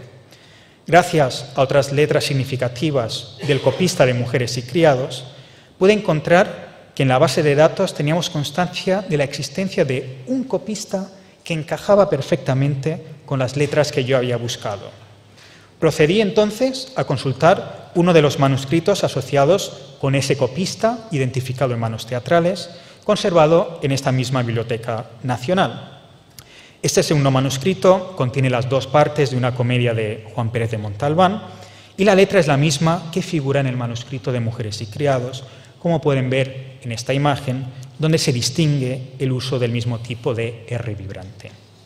Gracias a otras letras significativas del copista de Mujeres y Criados, pude encontrar que en la base de datos teníamos constancia de la existencia de un copista que encajaba perfectamente con las letras que yo había buscado. Procedí entonces a consultar uno de los manuscritos asociados con ese copista, identificado en Manos Teatrales, conservado en esta misma Biblioteca Nacional. Este segundo manuscrito contiene las dos partes de una comedia de Juan Pérez de Montalbán y la letra es la misma que figura en el manuscrito de Mujeres y Criados, como pueden ver en esta imagen, donde se distingue el uso del mismo tipo de R vibrante.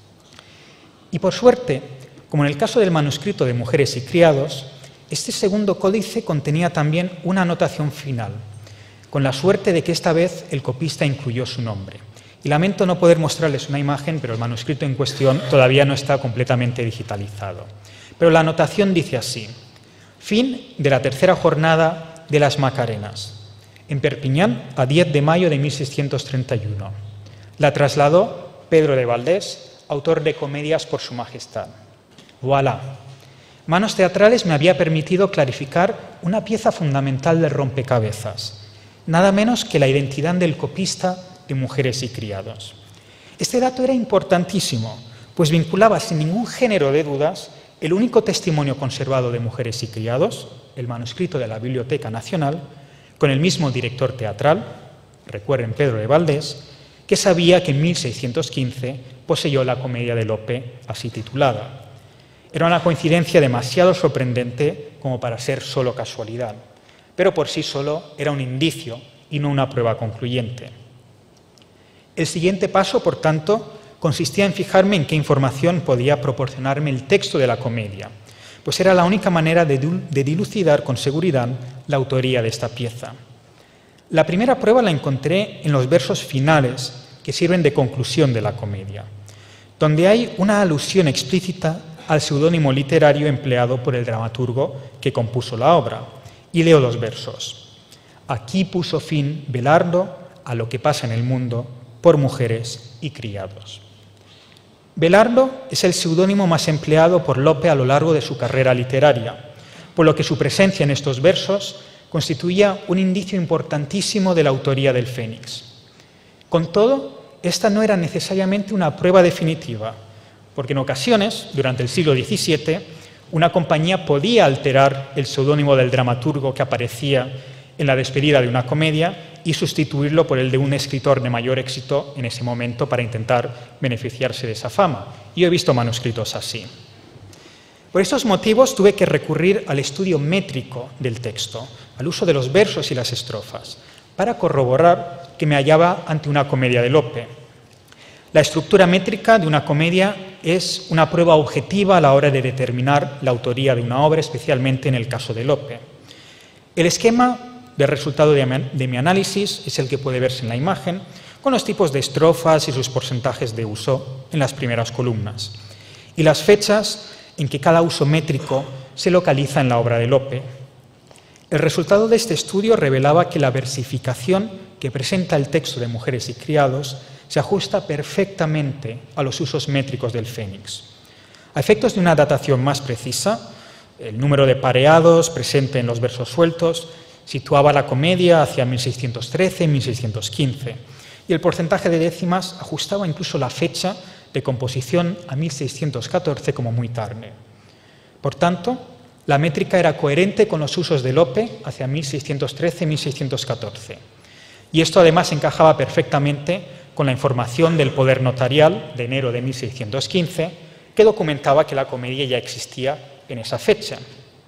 Y por suerte, como en el caso del manuscrito de Mujeres y Criados, este segundo códice contenía también una anotación final, con la suerte de que esta vez el copista incluyó su nombre. Y lamento no poder mostrarles una imagen, pero el manuscrito en cuestión todavía no está completamente digitalizado. Pero la anotación dice así: fin de la tercera jornada de las Macarenas, en Perpiñán, a 10 de mayo de 1631. La trasladó Pedro de Valdés, autor de Comedias por su Majestad. Voilà. Manos Teatrales me había permitido clarificar una pieza fundamental del rompecabezas, nada menos que la identidad del copista de Mujeres y Criados. Este dato era importantísimo, pues vinculaba sin ningún género de dudas el único testimonio conservado de Mujeres y Criados, el manuscrito de la Biblioteca Nacional, con el mismo director teatral, recuerden Pedro de Valdés, que sabía que en 1615 poseyó la comedia de Lope así titulada. Era una coincidencia demasiado sorprendente como para ser solo casualidad, pero por sí solo era un indicio y no una prueba concluyente. El siguiente paso, por tanto, consistía en fijarme en qué información podía proporcionarme el texto de la comedia, pues era la única manera de dilucidar con seguridad la autoría de esta pieza. La primera prueba la encontré en los versos finales que sirven de conclusión de la comedia, donde hay una alusión explícita al seudónimo literario empleado por el dramaturgo que compuso la obra. Y leo los versos. Aquí puso fin Belardo a lo que pasa en el mundo por mujeres y criados. Belardo es el seudónimo más empleado por Lope a lo largo de su carrera literaria, por lo que su presencia en estos versos constituía un indicio importantísimo de la autoría del Fénix. Con todo, esta no era necesariamente una prueba definitiva, porque en ocasiones, durante el siglo XVII, una compañía podía alterar el seudónimo del dramaturgo que aparecía en la despedida de una comedia y sustituirlo por el de un escritor de mayor éxito en ese momento para intentar beneficiarse de esa fama. Yo he visto manuscritos así. Por estos motivos tuve que recurrir al estudio métrico del texto, al uso de los versos y las estrofas, para corroborar que me hallaba ante una comedia de Lope. La estructura métrica de una comedia es una prueba objetiva a la hora de determinar la autoría de una obra, especialmente en el caso de Lope. El esquema del resultado de mi análisis es el que puede verse en la imagen, con los tipos de estrofas y sus porcentajes de uso en las primeras columnas, y las fechas en que cada uso métrico se localiza en la obra de Lope. El resultado de este estudio revelaba que la versificación que presenta el texto de Mujeres y Criados se ajusta perfectamente a los usos métricos del Fénix. A efectos de una datación más precisa, el número de pareados presente en los versos sueltos situaba la comedia hacia 1613 y 1615, y el porcentaje de décimas ajustaba incluso la fecha de composición a 1614 como muy tarde. Por tanto, la métrica era coherente con los usos de Lope hacia 1613 y 1614, y esto además encajaba perfectamente con la información del poder notarial de enero de 1615, que documentaba que la comedia ya existía en esa fecha.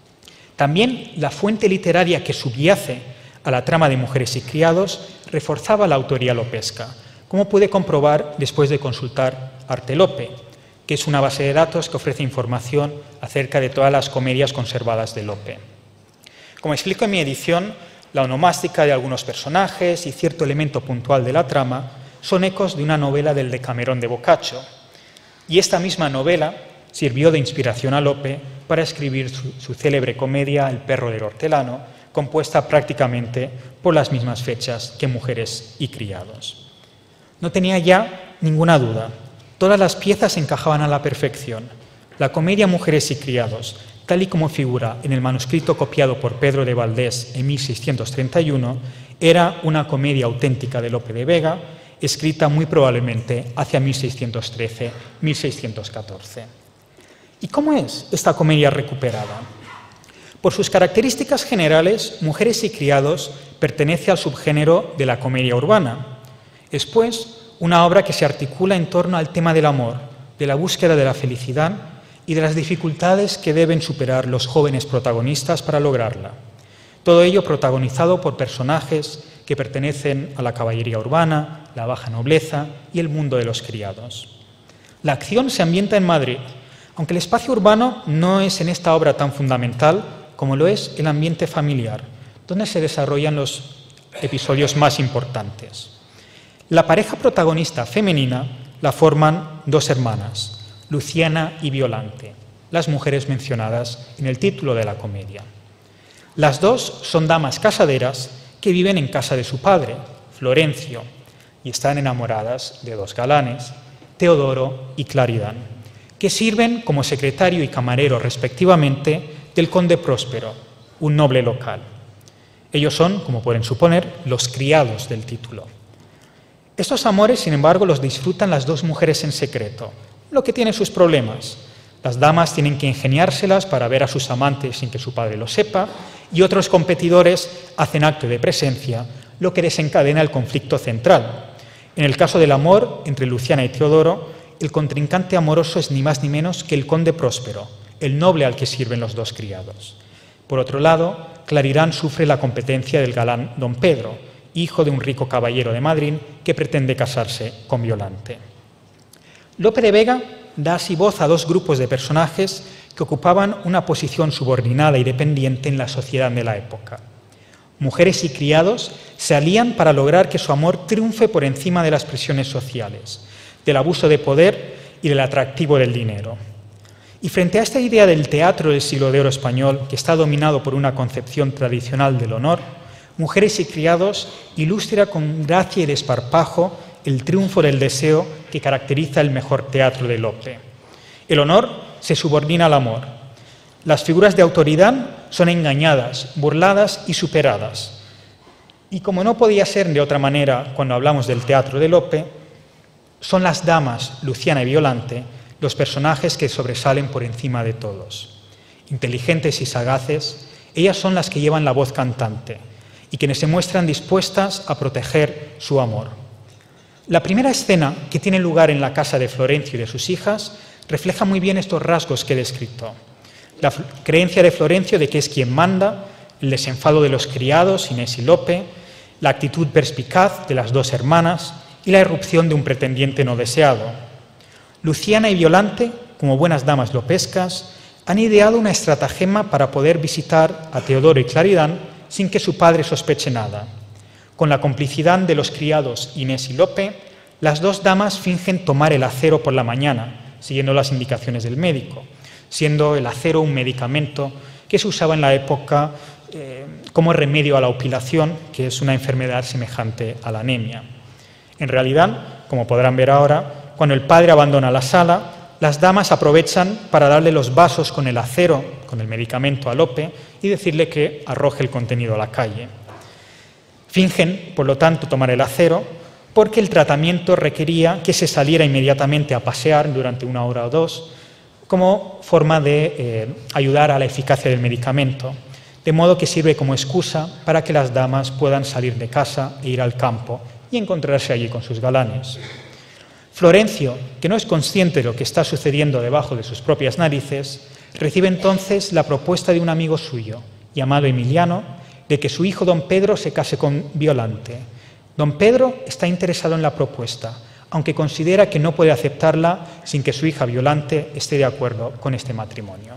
También la fuente literaria que subyace a la trama de Mujeres y Criados reforzaba la autoría lopesca, como pude comprobar después de consultar Artelope, que es una base de datos que ofrece información acerca de todas las comedias conservadas de Lope. Como explico en mi edición, la onomástica de algunos personajes y cierto elemento puntual de la trama son ecos de una novela del Decamerón de Boccaccio, y esta misma novela sirvió de inspiración a Lope para escribir su célebre comedia El perro del hortelano, compuesta prácticamente por las mismas fechas que Mujeres y Criados. No tenía ya ninguna duda, todas las piezas encajaban a la perfección. La comedia Mujeres y Criados, tal y como figura en el manuscrito copiado por Pedro de Valdés en 1631, era una comedia auténtica de Lope de Vega, escrita muy probablemente hacia 1613-1614. ¿Y cómo es esta comedia recuperada? Por sus características generales, Mujeres y Criados pertenece al subgénero de la comedia urbana. Es, pues, una obra que se articula en torno al tema del amor, de la búsqueda de la felicidad y de las dificultades que deben superar los jóvenes protagonistas para lograrla. Todo ello protagonizado por personajes que pertenecen a la caballería urbana, la baja nobleza y el mundo de los criados. La acción se ambienta en Madrid, aunque el espacio urbano no es en esta obra tan fundamental como lo es el ambiente familiar, donde se desarrollan los episodios más importantes. La pareja protagonista femenina la forman dos hermanas, Luciana y Violante, las mujeres mencionadas en el título de la comedia. Las dos son damas casaderas que viven en casa de su padre, Florencio, y están enamoradas de dos galanes, Teodoro y Claridán, que sirven como secretario y camarero respectivamente del conde Próspero, un noble local. Ellos son, como pueden suponer, los criados del título. Estos amores, sin embargo, los disfrutan las dos mujeres en secreto, lo que tiene sus problemas. Las damas tienen que ingeniárselas para ver a sus amantes sin que su padre lo sepa, y otros competidores hacen acto de presencia, lo que desencadena el conflicto central. En el caso del amor entre Luciana y Teodoro, el contrincante amoroso es ni más ni menos que el conde Próspero, el noble al que sirven los dos criados. Por otro lado, Claridán sufre la competencia del galán don Pedro, hijo de un rico caballero de Madrid que pretende casarse con Violante. Lope de Vega da así voz a dos grupos de personajes que ocupaban una posición subordinada y dependiente en la sociedad de la época. Mujeres y criados se alían para lograr que su amor triunfe por encima de las presiones sociales, del abuso de poder y del atractivo del dinero. Y frente a esta idea del teatro del siglo de oro español, que está dominado por una concepción tradicional del honor, Mujeres y criados ilustra con gracia y desparpajo el triunfo del deseo que caracteriza el mejor teatro de Lope. El honor se subordina al amor. Las figuras de autoridad son engañadas, burladas y superadas. Y como no podía ser de otra manera cuando hablamos del teatro de Lope, son las damas, Luciana y Violante, los personajes que sobresalen por encima de todos. Inteligentes y sagaces, ellas son las que llevan la voz cantante y quienes se muestran dispuestas a proteger su amor. La primera escena, que tiene lugar en la casa de Florencio y de sus hijas, refleja muy bien estos rasgos que he descrito. La creencia de Florencio de que es quien manda, el desenfado de los criados, Inés y Lope, la actitud perspicaz de las dos hermanas y la irrupción de un pretendiente no deseado. Luciana y Violante, como buenas damas lopescas, han ideado una estratagema para poder visitar a Teodoro y Claridán sin que su padre sospeche nada. Con la complicidad de los criados Inés y Lope, las dos damas fingen tomar el acero por la mañana, siguiendo las indicaciones del médico, siendo el acero un medicamento que se usaba en la época como remedio a la opilación, que es una enfermedad semejante a la anemia. En realidad, como podrán ver ahora, cuando el padre abandona la sala, las damas aprovechan para darle los vasos con el acero, con el medicamento a Lope, y decirle que arroje el contenido a la calle. Fingen, por lo tanto, tomar el acero porque el tratamiento requería que se saliera inmediatamente a pasear durante 1 hora o 2, como forma de ayudar a la eficacia del medicamento, de modo que sirve como excusa para que las damas puedan salir de casa e ir al campo y encontrarse allí con sus galanes. Florencio, que no es consciente de lo que está sucediendo debajo de sus propias narices, recibe entonces la propuesta de un amigo suyo, llamado Emiliano, de que su hijo don Pedro se case con Violante. Don Pedro está interesado en la propuesta, aunque considera que no puede aceptarla sin que su hija Violante esté de acuerdo con este matrimonio.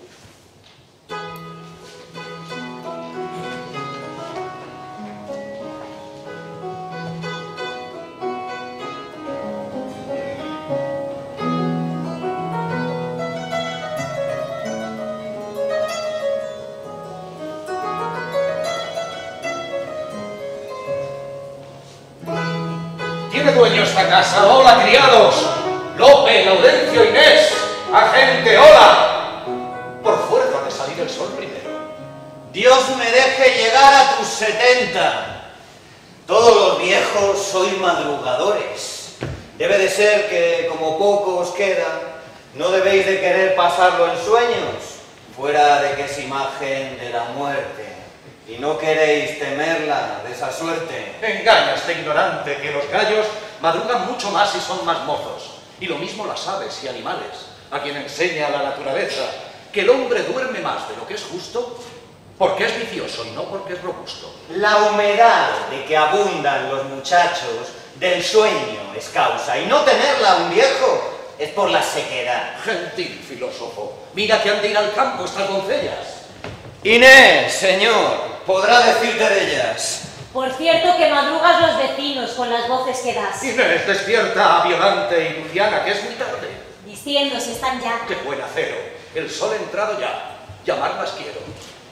¿Tiene dueño esta casa? ¡Hola, criados! ¡Lope, Laurencio, Inés! ¡Agente, hola! Por fuerza de salir el sol primero. Dios me deje llegar a tus 70. Todos los viejos sois madrugadores. Debe de ser que, como poco os queda, no debéis de querer pasarlo en sueños, fuera de que es imagen de la muerte. Y no queréis temerla de esa suerte. Engaña este ignorante que los gallos madrugan mucho más y son más mozos. Y lo mismo las aves y animales, a quien enseña la naturaleza que el hombre duerme más de lo que es justo porque es vicioso y no porque es robusto. La humedad de que abundan los muchachos del sueño es causa, y no tenerla un viejo es por la sequedad. Gentil filósofo, mira que han de ir al campo estas doncellas. Inés, señor, podrá decirte de ellas. Por cierto que madrugas los vecinos con las voces que das. Inés, despierta a Violante y Luciana, que es muy tarde. Diciendo si están ya. ¡Qué buen acero! El sol ha entrado ya. Llamarlas quiero.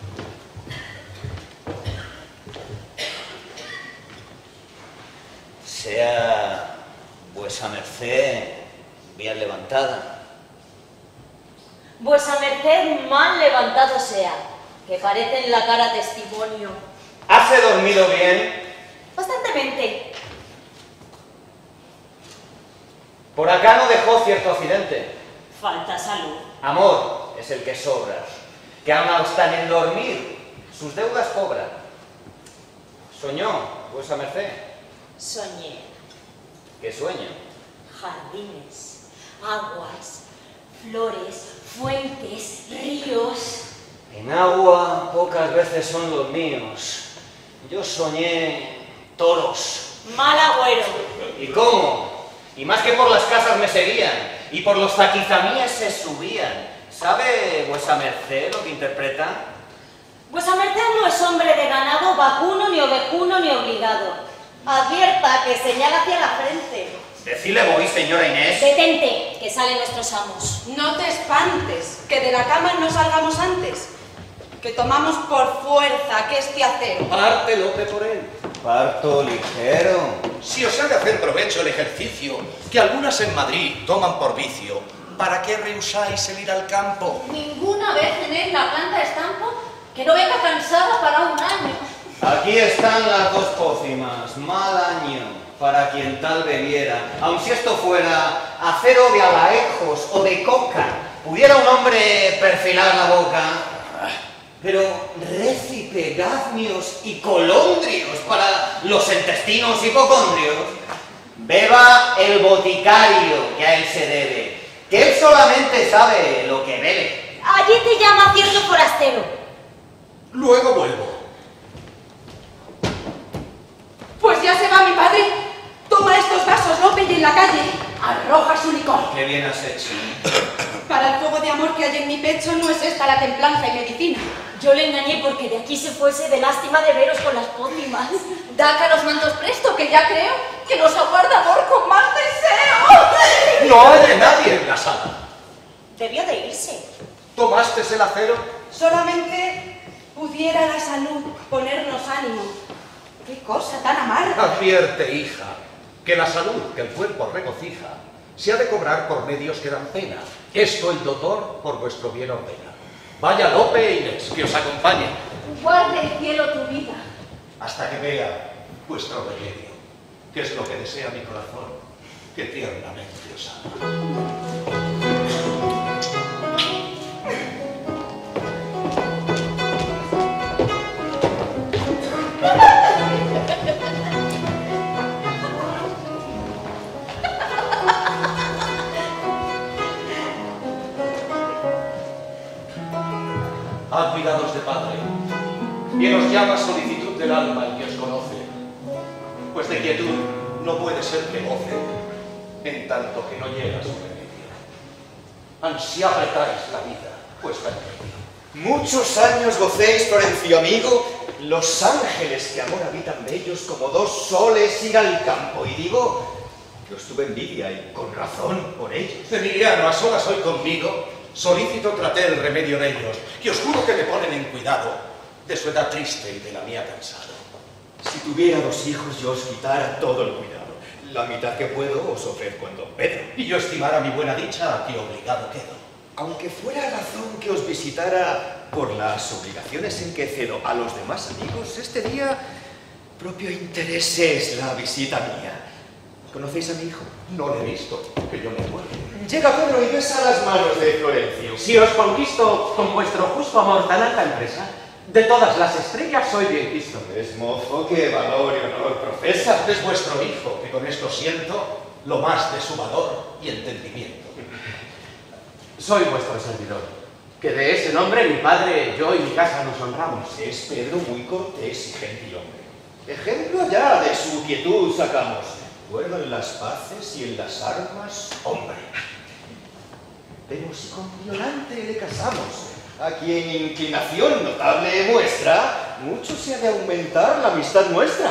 Sea vuesa merced bien levantada. Vuesa merced mal levantado sea, que parece en la cara testimonio. ¿Hase dormido bien? Constantemente. Por acá no dejó cierto accidente. Falta salud. Amor es el que sobra, que aun no están en dormir, sus deudas cobran. ¿Soñó vuesa merced? Soñé. ¿Qué sueño? Jardines, aguas, flores, fuentes, ríos. En agua pocas veces son los míos. Yo soñé toros. Mal agüero. ¿Y cómo? Y más que por las casas me seguían, y por los zaquizamíes se subían. ¿Sabe vuesa merced lo que interpreta? Vuesa merced no es hombre de ganado, vacuno, ni ovejuno, ni obligado. Advierta que señala hacia la frente. Decile voy, señora Inés. Detente, que salen nuestros amos. No te espantes, que de la cama no salgamos antes, que tomamos por fuerza que este acero. Parte, Lope, por él. Parto ligero. Si os ha de hacer provecho el ejercicio, que algunas en Madrid toman por vicio, ¿para qué rehusáis el ir al campo? ¿Ninguna vez tenéis la planta de estampo que no venga cansada para un año? Aquí están las dos pócimas. Mal año para quien tal bebiera. Aun si esto fuera acero de alaejos o de coca, pudiera un hombre perfilar la boca. Pero récipe, gazmios y colondrios para los intestinos hipocondrios. Beba el boticario que a él se debe, que él solamente sabe lo que bebe. Allí te llama cierto forastero. Luego vuelvo. Pues ya se va mi padre. Toma estos vasos, Lope, y en la calle arroja su licor. Qué bien has hecho. Para el fuego de amor que hay en mi pecho no es esta la templanza y medicina. Yo le engañé porque de aquí se fuese de lástima de veros con las pócimas. Da acá los mantos presto, que ya creo que nos aguarda amor con más deseo. No hay de nadie en la sala. Debió de irse. ¿Tomaste el acero? Solamente pudiera la salud ponernos ánimo. ¡Qué cosa tan amarga! Advierte, hija, que la salud que el cuerpo regocija se ha de cobrar por medios que dan pena. Esto el doctor por vuestro bien ordena. Vaya Lope e Inés, que os acompañe. Guarde el cielo tu vida. Hasta que vea vuestro remedio, que es lo que desea mi corazón, que tiernamente os ama. Admirados de Padre, bien os llama solicitud del alma el que os conoce, pues de quietud no puede ser que goce, en tanto que no llega su remedio. Ansia apretáis la vida, pues remedio. Muchos años gocéis, Florencio amigo, los ángeles que amor habitan bellos como dos soles ir al campo, y digo que os tuve envidia y con razón por ellos. Emiliano, a solas hoy conmigo, solícito traté el remedio de ellos, que os juro que me ponen en cuidado de su edad triste y de la mía cansado. Si tuviera 2 hijos yo os quitara todo el cuidado. La mitad que puedo os ofrezco en don Pedro. Y yo estimara mi buena dicha, aquí obligado quedo. Aunque fuera razón que os visitara por las obligaciones en que cedo a los demás amigos, este día propio interés es la visita mía. ¿Conocéis a mi hijo? No le he visto, que yo me acuerdo. Llega Pedro y besa las manos de Florencio. Si os conquisto con vuestro justo amor tan alta empresa, de todas las estrellas soy bien quisto. Es mozo que valor y honor profesa. Es vuestro hijo, que con esto siento lo más de su valor y entendimiento. Soy vuestro servidor, que de ese nombre mi padre, yo y mi casa nos honramos. Es Pedro muy cortés y gentil hombre. Ejemplo ya de su quietud sacamos. Cuerdo en las paces y en las armas, hombre. Pero si con Violante le casamos, a quien inclinación notable muestra, mucho se ha de aumentar la amistad nuestra.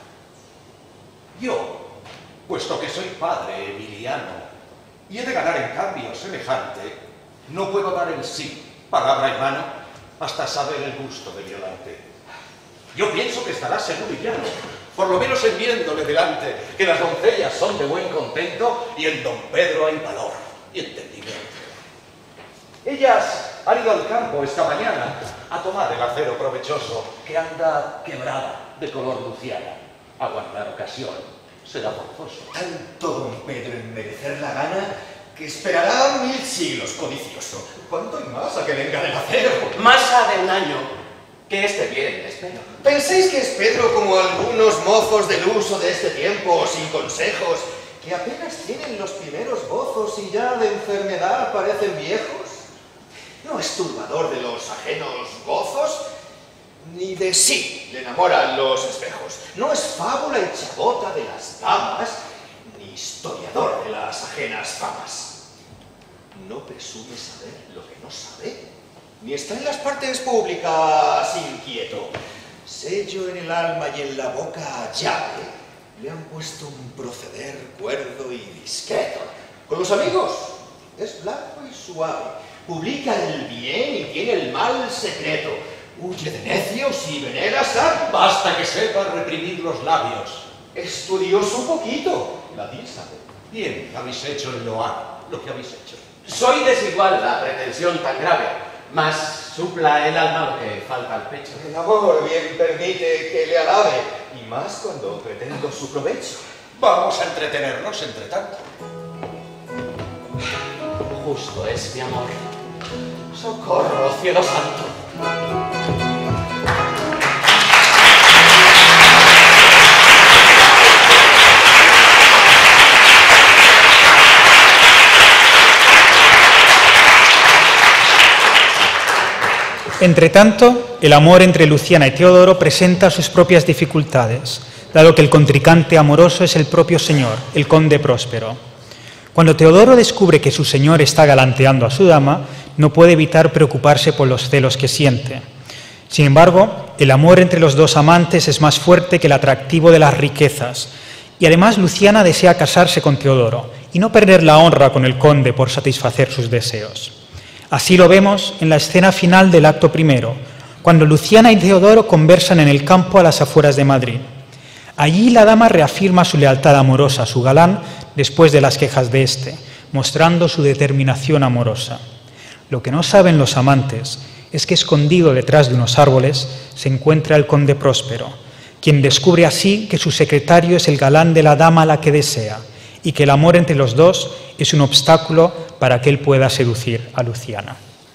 Yo, puesto que soy padre emiliano, y he de ganar en cambio semejante, no puedo dar el sí, palabra en mano, hasta saber el gusto de Violante. Yo pienso que estará seguro y llano, por lo menos en viéndole delante, que las doncellas son de buen contento y en don Pedro hay valor y entendimiento. Ellas han ido al campo esta mañana a tomar el acero provechoso que anda quebrada de color luciana. Aguardar ocasión será forzoso. Tanto don Pedro en merecer la gana que esperará 1000 siglos codicioso. ¿Cuánto hay más a que venga del acero? Más ha de un año que esté bien, espero. ¿Pensáis que es Pedro como algunos mozos del uso de este tiempo, sin consejos, que apenas tienen los primeros gozos y ya de enfermedad parecen viejos? No es turbador de los ajenos gozos, ni de sí le enamoran los espejos. No es fábula y chabota de las damas, ni historiador de las ajenas famas. No presume saber lo que no sabe, ni está en las partes públicas inquieto. Sello en el alma y en la boca llave, le han puesto un proceder cuerdo y discreto. Con los amigos es blanco y suave, publica el bien y tiene el mal secreto. Huye de necios y venera sal. Basta que sepa reprimir los labios. Estudioso un poquito. Nadie sabe. Bien, habéis hecho en loar lo que habéis hecho. Soy desigual la pretensión tan grave, mas supla el alma lo que falta al pecho. El amor bien permite que le alabe, y más cuando pretendo su provecho. Vamos a entretenernos entre tanto. Justo es mi amor. Socorro, cielo santo. Entretanto, el amor entre Luciana y Teodoro presenta sus propias dificultades, dado que el contrincante amoroso es el propio señor, el conde Próspero. Cuando Teodoro descubre que su señor está galanteando a su dama, no puede evitar preocuparse por los celos que siente. Sin embargo, el amor entre los dos amantes es más fuerte que el atractivo de las riquezas, y además Luciana desea casarse con Teodoro y no perder la honra con el conde por satisfacer sus deseos. Así lo vemos en la escena final del acto primero, cuando Luciana y Teodoro conversan en el campo a las afueras de Madrid. Allí la dama reafirma su lealtad amorosa a su galán después de las quejas de éste, mostrando su determinación amorosa. Lo que no saben los amantes es que escondido detrás de unos árboles se encuentra el conde Próspero, quien descubre así que su secretario es el galán de la dama a la que desea, y que el amor entre los dos es un obstáculo para que él pueda seducir a Luciana.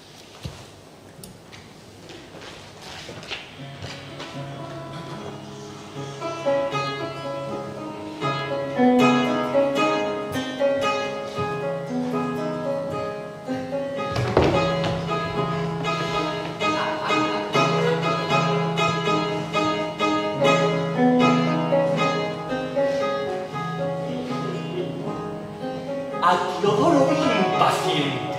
A Teodoro ve impaciente.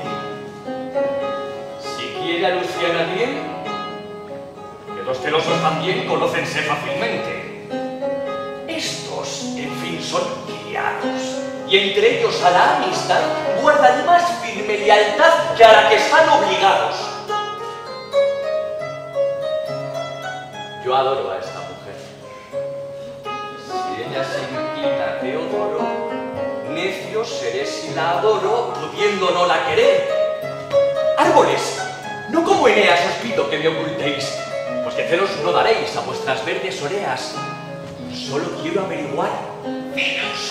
Si quiere a Luciana bien, que los celosos también conócense fácilmente. Estos, en fin, son criados, y entre ellos a la amistad guardan más firme lealtad que a la que están obligados. Yo adoro a esta mujer. Si ella se inclina a Teodoro, necio seré si la adoro, pudiendo no la querer. Árboles, no como Eneas os pido que me ocultéis, pues que celos no daréis a vuestras verdes oreas. Solo quiero averiguar celos.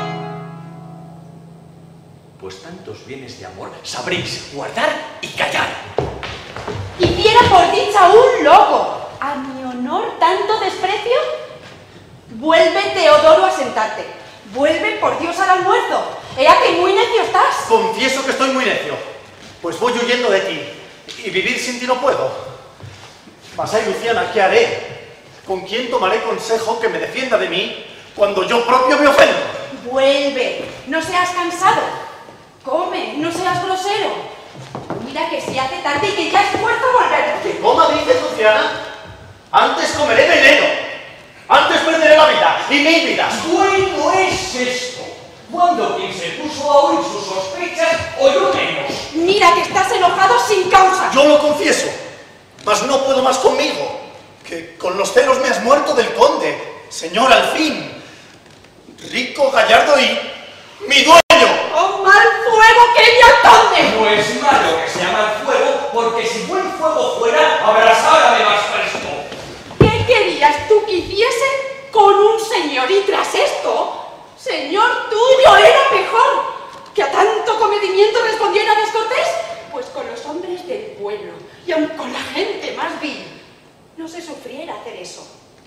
Pues tantos bienes de amor sabréis guardar y callar. Hiciera por dicha un loco. ¿A mi honor tanto desprecio? Vuelve, Teodoro, a sentarte. Vuelve, por Dios, al almuerzo. Ea que muy necio estás. Confieso que estoy muy necio, pues voy huyendo de ti, y vivir sin ti no puedo. Mas ay, Luciana, ¿qué haré? ¿Con quién tomaré consejo que me defienda de mí cuando yo propio me ofendo? Vuelve, no seas cansado. Come, no seas grosero. Mira que se hace tarde y que ya es fuerza volver. ¿Que coma, dices, Luciana? Antes comeré veneno. Antes perderé la vida y mil vidas. Bueno es esto. Cuando quien se puso a oír sus sospechas oyó menos. Mira que estás enojado sin causa. Yo lo confieso, mas no puedo más conmigo, que con los celos me has muerto del conde, señor al fin, rico, gallardo y mi dueño. ¡Oh, mal fuego que me atonde! No es malo que sea mal fuego, porque si buen fuego fuera, abrasábame más fresco. ¿Qué querías tú que hiciese con un señor? Y tras esto, señor tuyo era mejor que a tanto comedimiento respondiera descortés, pues con los hombres del pueblo y aun con la gente más vil no se sufriera hacer eso.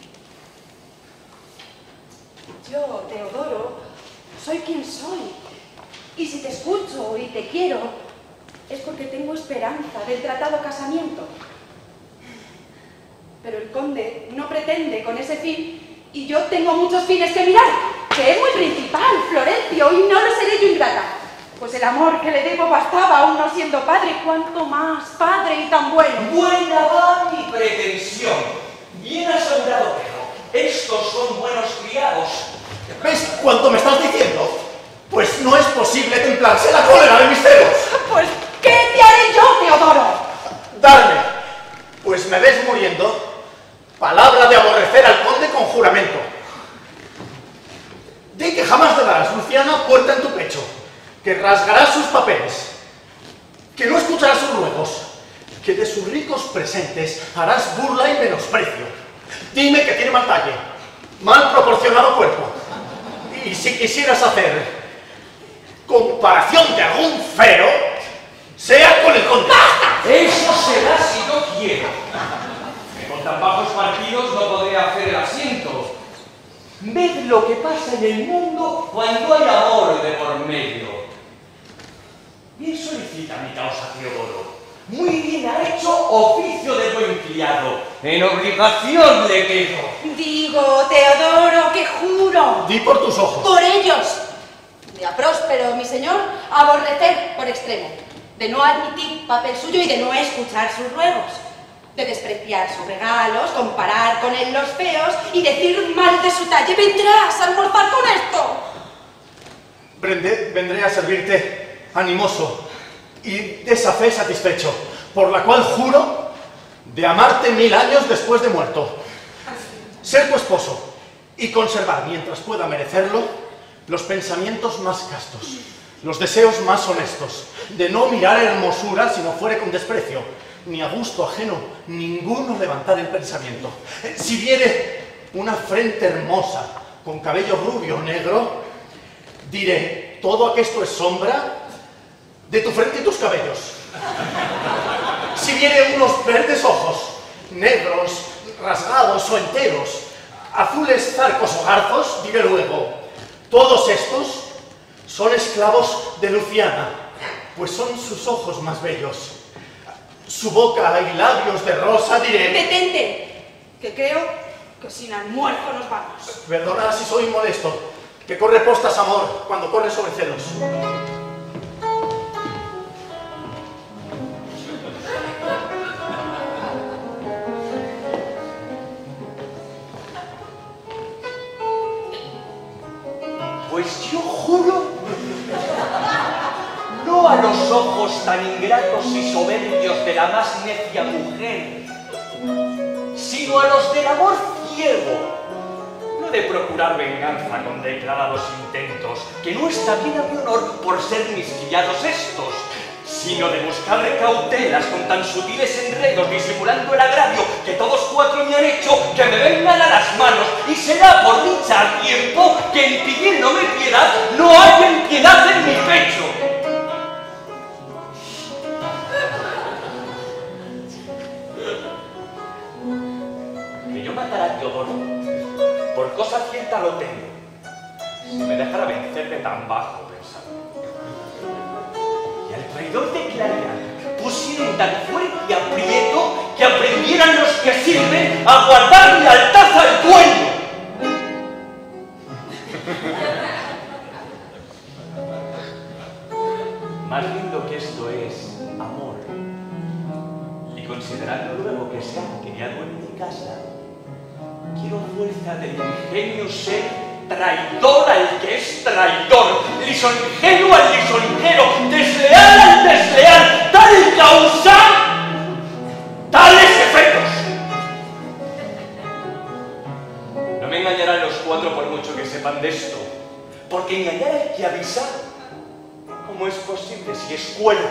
Yo, Teodoro, soy quien soy, y si te escucho y te quiero es porque tengo esperanza del tratado casamiento. Pero el conde no pretende con ese fin, y yo tengo muchos fines que mirar, que es muy principal, Florencio, y no lo seré yo ingrata. Pues el amor que le debo bastaba, aún no siendo padre, cuanto más padre y tan bueno. Buena va mi pretensión. Bien asegurado, pero estos son buenos criados. ¿Ves cuánto me estás diciendo? Pues no es posible templarse la cólera de mis celos. Pues, ¿qué te haré yo, Teodoro? Darme, pues me ves muriendo, palabra de aborrecer al conde con juramento. Di que jamás te darás, Luciana, puerta en tu pecho, que rasgarás sus papeles, que no escucharás sus ruegos, que de sus ricos presentes harás burla y menosprecio. Dime que tiene mal talle, mal proporcionado cuerpo, y si quisieras hacer comparación de algún feo, sea con el conde. ¡Basta! Eso será si yo quiero. Que con tan bajos partidos no podré hacer el asiento. Ved lo que pasa en el mundo cuando hay amor de por medio. Bien solicita mi causa, Teodoro. Muy bien ha hecho oficio de buen criado. En obligación le quedo. Digo, Teodoro, que juro. Di por tus ojos. Por ellos. De a próspero, mi señor, aborrecer por extremo. De no admitir papel suyo y de no escuchar sus ruegos. De despreciar sus regalos, comparar con él los feos y decir mal de su talle. ¿Vendrás a almorzar con esto? Vendré a servirte animoso y de esa fe satisfecho, por la cual juro de amarte 1000 años después de muerto, ser tu esposo y conservar, mientras pueda merecerlo, los pensamientos más castos, los deseos más honestos, de no mirar hermosura si no fuere con desprecio, ni a gusto ajeno ninguno levantar el pensamiento. Si viere una frente hermosa, con cabello rubio o negro, diré, todo aquesto es sombra de tu frente y tus cabellos. Si viere unos verdes ojos, negros, rasgados o enteros, azules zarcos o garzos, diré luego, todos estos son esclavos de Luciana, pues son sus ojos más bellos. Su boca y labios de rosa, diré... Detente, que creo que sin almuerzo nos vamos. Perdona si soy molesto, que corre postas amor cuando corre sobre celos. Pues yo juro, no a los ojos tan ingratos y soberbios de la más necia mujer, sino a los del amor ciego, no de procurar venganza con declarados intentos, que no está bien a mi honor por ser mis criados estos, sino de buscar cautelas con tan sutiles enredos, disimulando el agravio que todos cuatro me han hecho, que me vengan a las manos, y será por dicha a tiempo que impidiéndome piedad, no haya piedad en mi pecho. Que yo matara a Teodoro, por cosa cierta lo tengo, si me dejara vencer de tan bajo pensamiento. Y al traidor de Clariana pusieron tan fuerte aprieto que aprendieran los que sirven a guardar lealtad al dueño. Más lindo que esto es amor. Y considerando luego que se ha criado en mi casa, quiero fuerza del ingenio ser traidor al que es traidor, lisonjero al lisonjero, desleal al desleal, tal causa, tales efectos. No me engañarán los cuatro por mucho que sepan de esto, porque engañar al que avisa, ¿cómo es posible si es cuervo?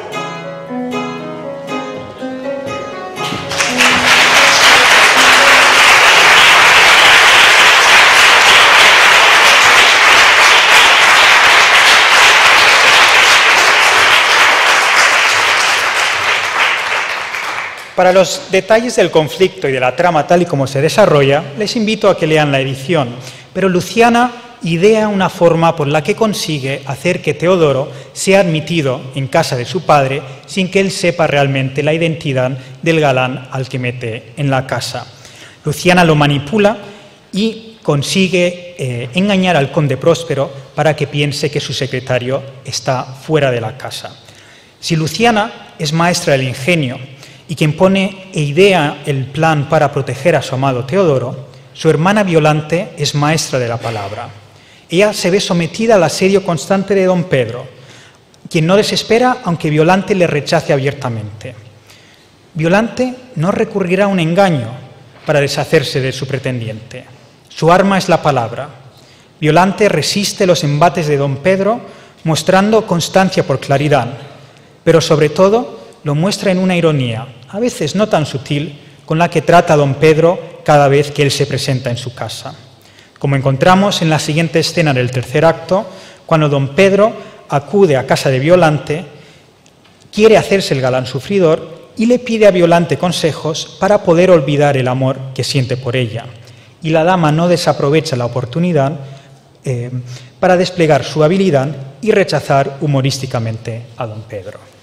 Para los detalles del conflicto y de la trama tal y como se desarrolla, les invito a que lean la edición, pero Luciana idea una forma por la que consigue hacer que Teodoro sea admitido en casa de su padre sin que él sepa realmente la identidad del galán al que mete en la casa. Luciana lo manipula y consigue engañar al conde Próspero para que piense que su secretario está fuera de la casa. Si Luciana es maestra del ingenio y quien pone e idea el plan para proteger a su amado Teodoro, su hermana Violante es maestra de la palabra. Ella se ve sometida al asedio constante de don Pedro, quien no desespera aunque Violante le rechace abiertamente. Violante no recurrirá a un engaño para deshacerse de su pretendiente. Su arma es la palabra. Violante resiste los embates de don Pedro, mostrando constancia por claridad, pero sobre todo lo muestra en una ironía, a veces no tan sutil, con la que trata a don Pedro cada vez que él se presenta en su casa. Como encontramos en la siguiente escena del tercer acto, cuando don Pedro acude a casa de Violante, quiere hacerse el galán sufridor y le pide a Violante consejos para poder olvidar el amor que siente por ella. Y la dama no desaprovecha la oportunidad para desplegar su habilidad y rechazar humorísticamente a don Pedro.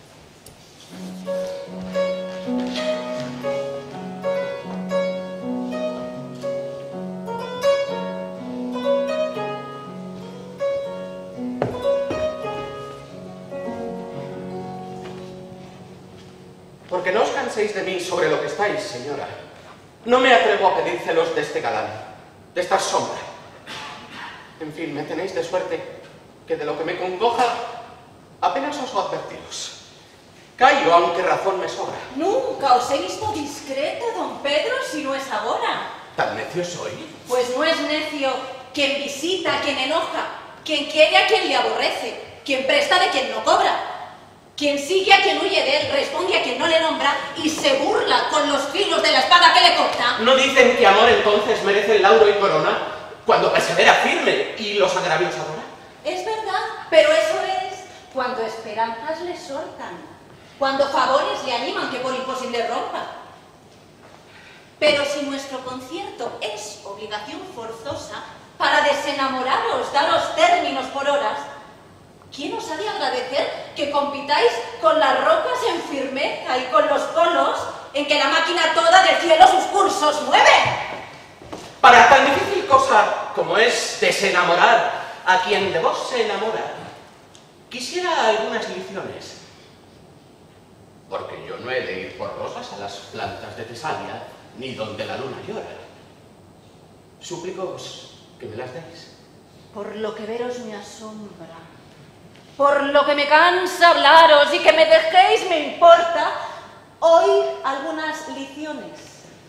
Porque no os canséis de mí sobre lo que estáis, señora. No me atrevo a pedírcelos de este galán, de esta sombra. En fin, me tenéis de suerte que de lo que me congoja apenas oso advertiros. Callo, aunque razón me sobra. Nunca os he visto discreto, don Pedro, si no es ahora. ¿Tan necio soy? Pues no es necio quien visita a quien enoja, quien quiere a quien le aborrece, quien presta de quien no cobra. Quien sigue a quien huye de él, responde a quien no le nombra y se burla con los filos de la espada que le corta. ¿No dicen que amor entonces merece el lauro y corona cuando persevera firme y los agravios adora? Es verdad, pero eso es cuando esperanzas le sortan, cuando favores le animan que por imposible rompa. Pero si nuestro concierto es obligación forzosa, para desenamoraros, daros términos por horas, ¿quién os ha de agradecer que compitáis con las rocas en firmeza y con los polos en que la máquina toda del cielo sus cursos mueve? Para tan difícil cosa como es desenamorar a quien de vos se enamora, quisiera algunas liciones. Porque yo no he de ir por rosas a las plantas de Tesalia, ni donde la luna llora. Suplico-os que me las deis. Por lo que veros me asombra, por lo que me cansa hablaros y que me dejéis me importa, oír algunas liciones.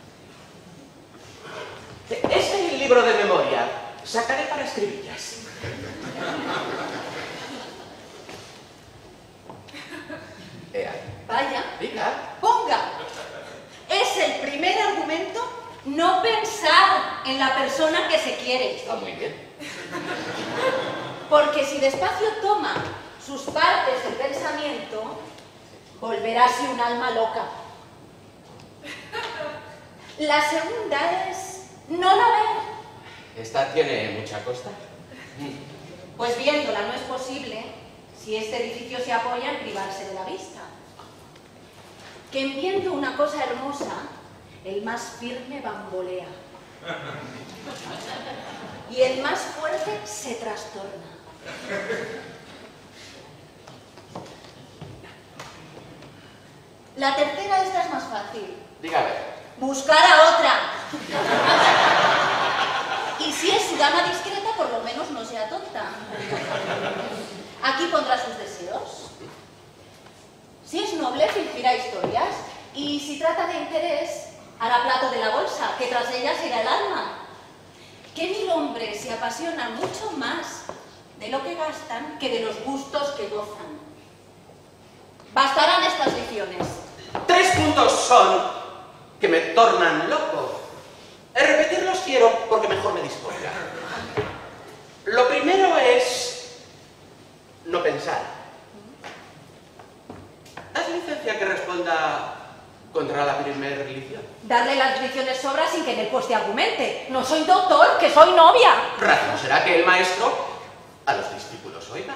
Este libro de memoria sacaré para escribillas. Vaya, diga, ponga. Es el primer argumento, no pensar en la persona que se quiere. Está muy bien. Porque si despacio toma sus partes del pensamiento, volveráse un alma loca. La segunda es no la ver. ¿Esta tiene mucha costa? Pues viéndola no es posible, si este edificio se apoya en privarse de la vista. Que en viendo una cosa hermosa, el más firme bambolea. Y el más fuerte se trastorna. La tercera, esta es más fácil. Dígame. Buscar a otra. Y si es dama discreta, por lo menos no sea tonta. Aquí pondrá sus deseos. Si es noble, fingirá historias. Y si trata de interés, hará plato de la bolsa, que tras ella será el alma. Que 1000 hombres se apasionan mucho más de lo que gastan que de los gustos que gozan. Bastarán estas lecciones. 3 puntos son que me tornan loco. Repetirlos quiero porque mejor me disponga. Lo primero es no pensar. ¿Haz licencia que responda contra la primera lición? Darle las lecciones sobra sin que en el poste argumente. No soy doctor, que soy novia. Razón será que el maestro a los discípulos oiga.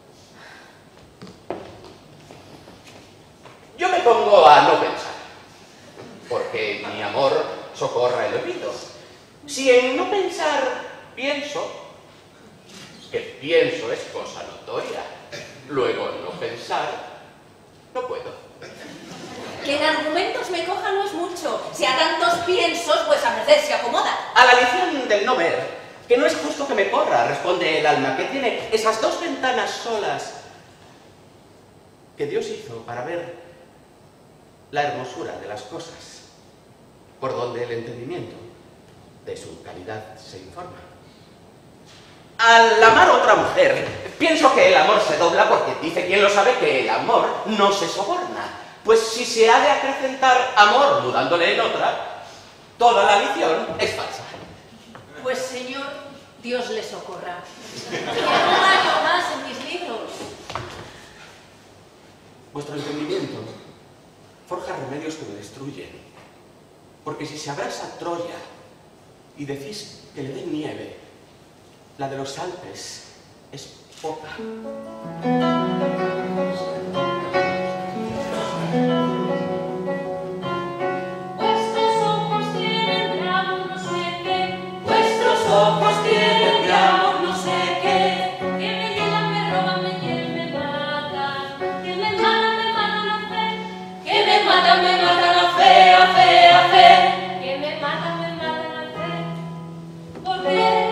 Yo me pongo a no pensar, porque mi amor socorra el olvido. Si en no pensar pienso, que pienso es cosa notoria, luego en no pensar no puedo. Que en argumentos me coja no es mucho. Si a tantos piensos, pues a merced se acomoda. A la lición del no ver, que no es justo que me corra, responde el alma, que tiene esas dos ventanas solas que Dios hizo para ver la hermosura de las cosas, por donde el entendimiento de su calidad se informa. Al amar a otra mujer, pienso que el amor se dobla porque dice quien lo sabe que el amor no se soborna. Pues si se ha de acrecentar amor mudándole en otra, toda la lición es falsa. Pues señor, Dios le socorra. Quiero un año más en mis libros. Vuestro entendimiento forja remedios que me destruyen. Porque si se abrasa Troya y decís que le den nieve, la de los Alpes es poca. Vuestros ojos tienen de amor no sé qué, vuestros ojos tienen de amor no sé qué, que me llenan, me roban, me quieren, me matan, que me matan a fe, que me matan a fe, a fe, a fe, que me matan a fe, porque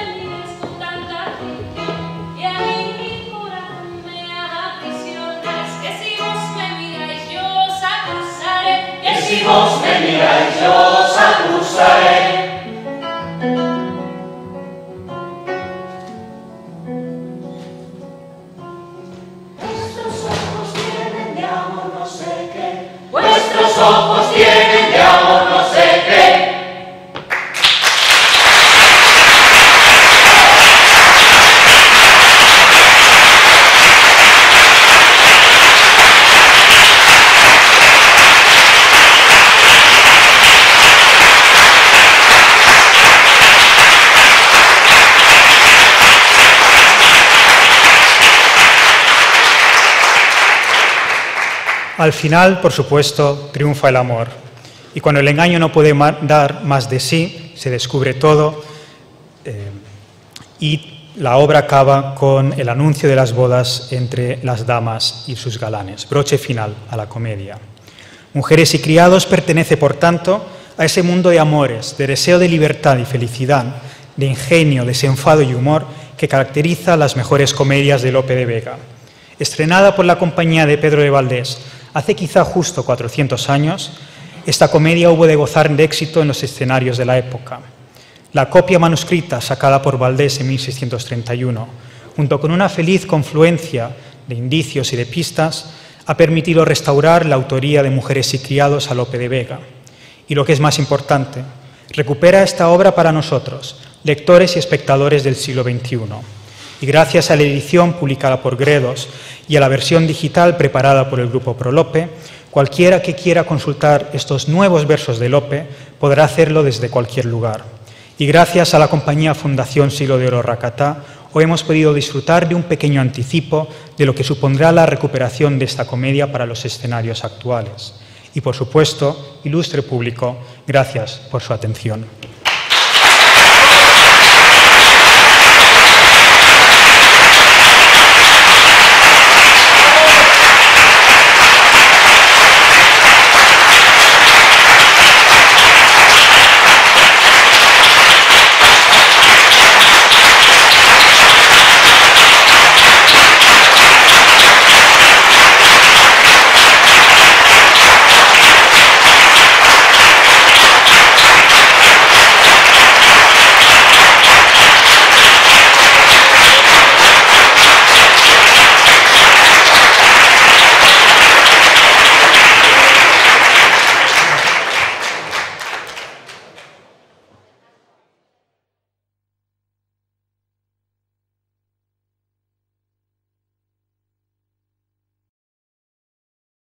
si vos me miráis, yo os acusaré. Vuestros ojos tienen de amor no sé qué. Vuestros ojos tienen de amor no sé qué. Al final, por supuesto, triunfa el amor. Y cuando el engaño no puede dar más de sí, se descubre todo y la obra acaba con el anuncio de las bodas entre las damas y sus galanes. Broche final a la comedia. Mujeres y criados pertenece, por tanto, a ese mundo de amores, de deseo de libertad y felicidad, de ingenio, desenfado y humor que caracteriza las mejores comedias de Lope de Vega. Estrenada por la compañía de Pedro de Valdés hace quizá justo 400 años, esta comedia hubo de gozar de éxito en los escenarios de la época. La copia manuscrita sacada por Valdés en 1631, junto con una feliz confluencia de indicios y de pistas, ha permitido restaurar la autoría de Mujeres y criados a Lope de Vega. Y lo que es más importante, recupera esta obra para nosotros, lectores y espectadores del siglo XXI. Y gracias a la edición publicada por Gredos y a la versión digital preparada por el Grupo Prolope, cualquiera que quiera consultar estos nuevos versos de Lope podrá hacerlo desde cualquier lugar. Y gracias a la compañía Fundación Siglo de Oro Rakata, hoy hemos podido disfrutar de un pequeño anticipo de lo que supondrá la recuperación de esta comedia para los escenarios actuales. Y por supuesto, ilustre público, gracias por su atención.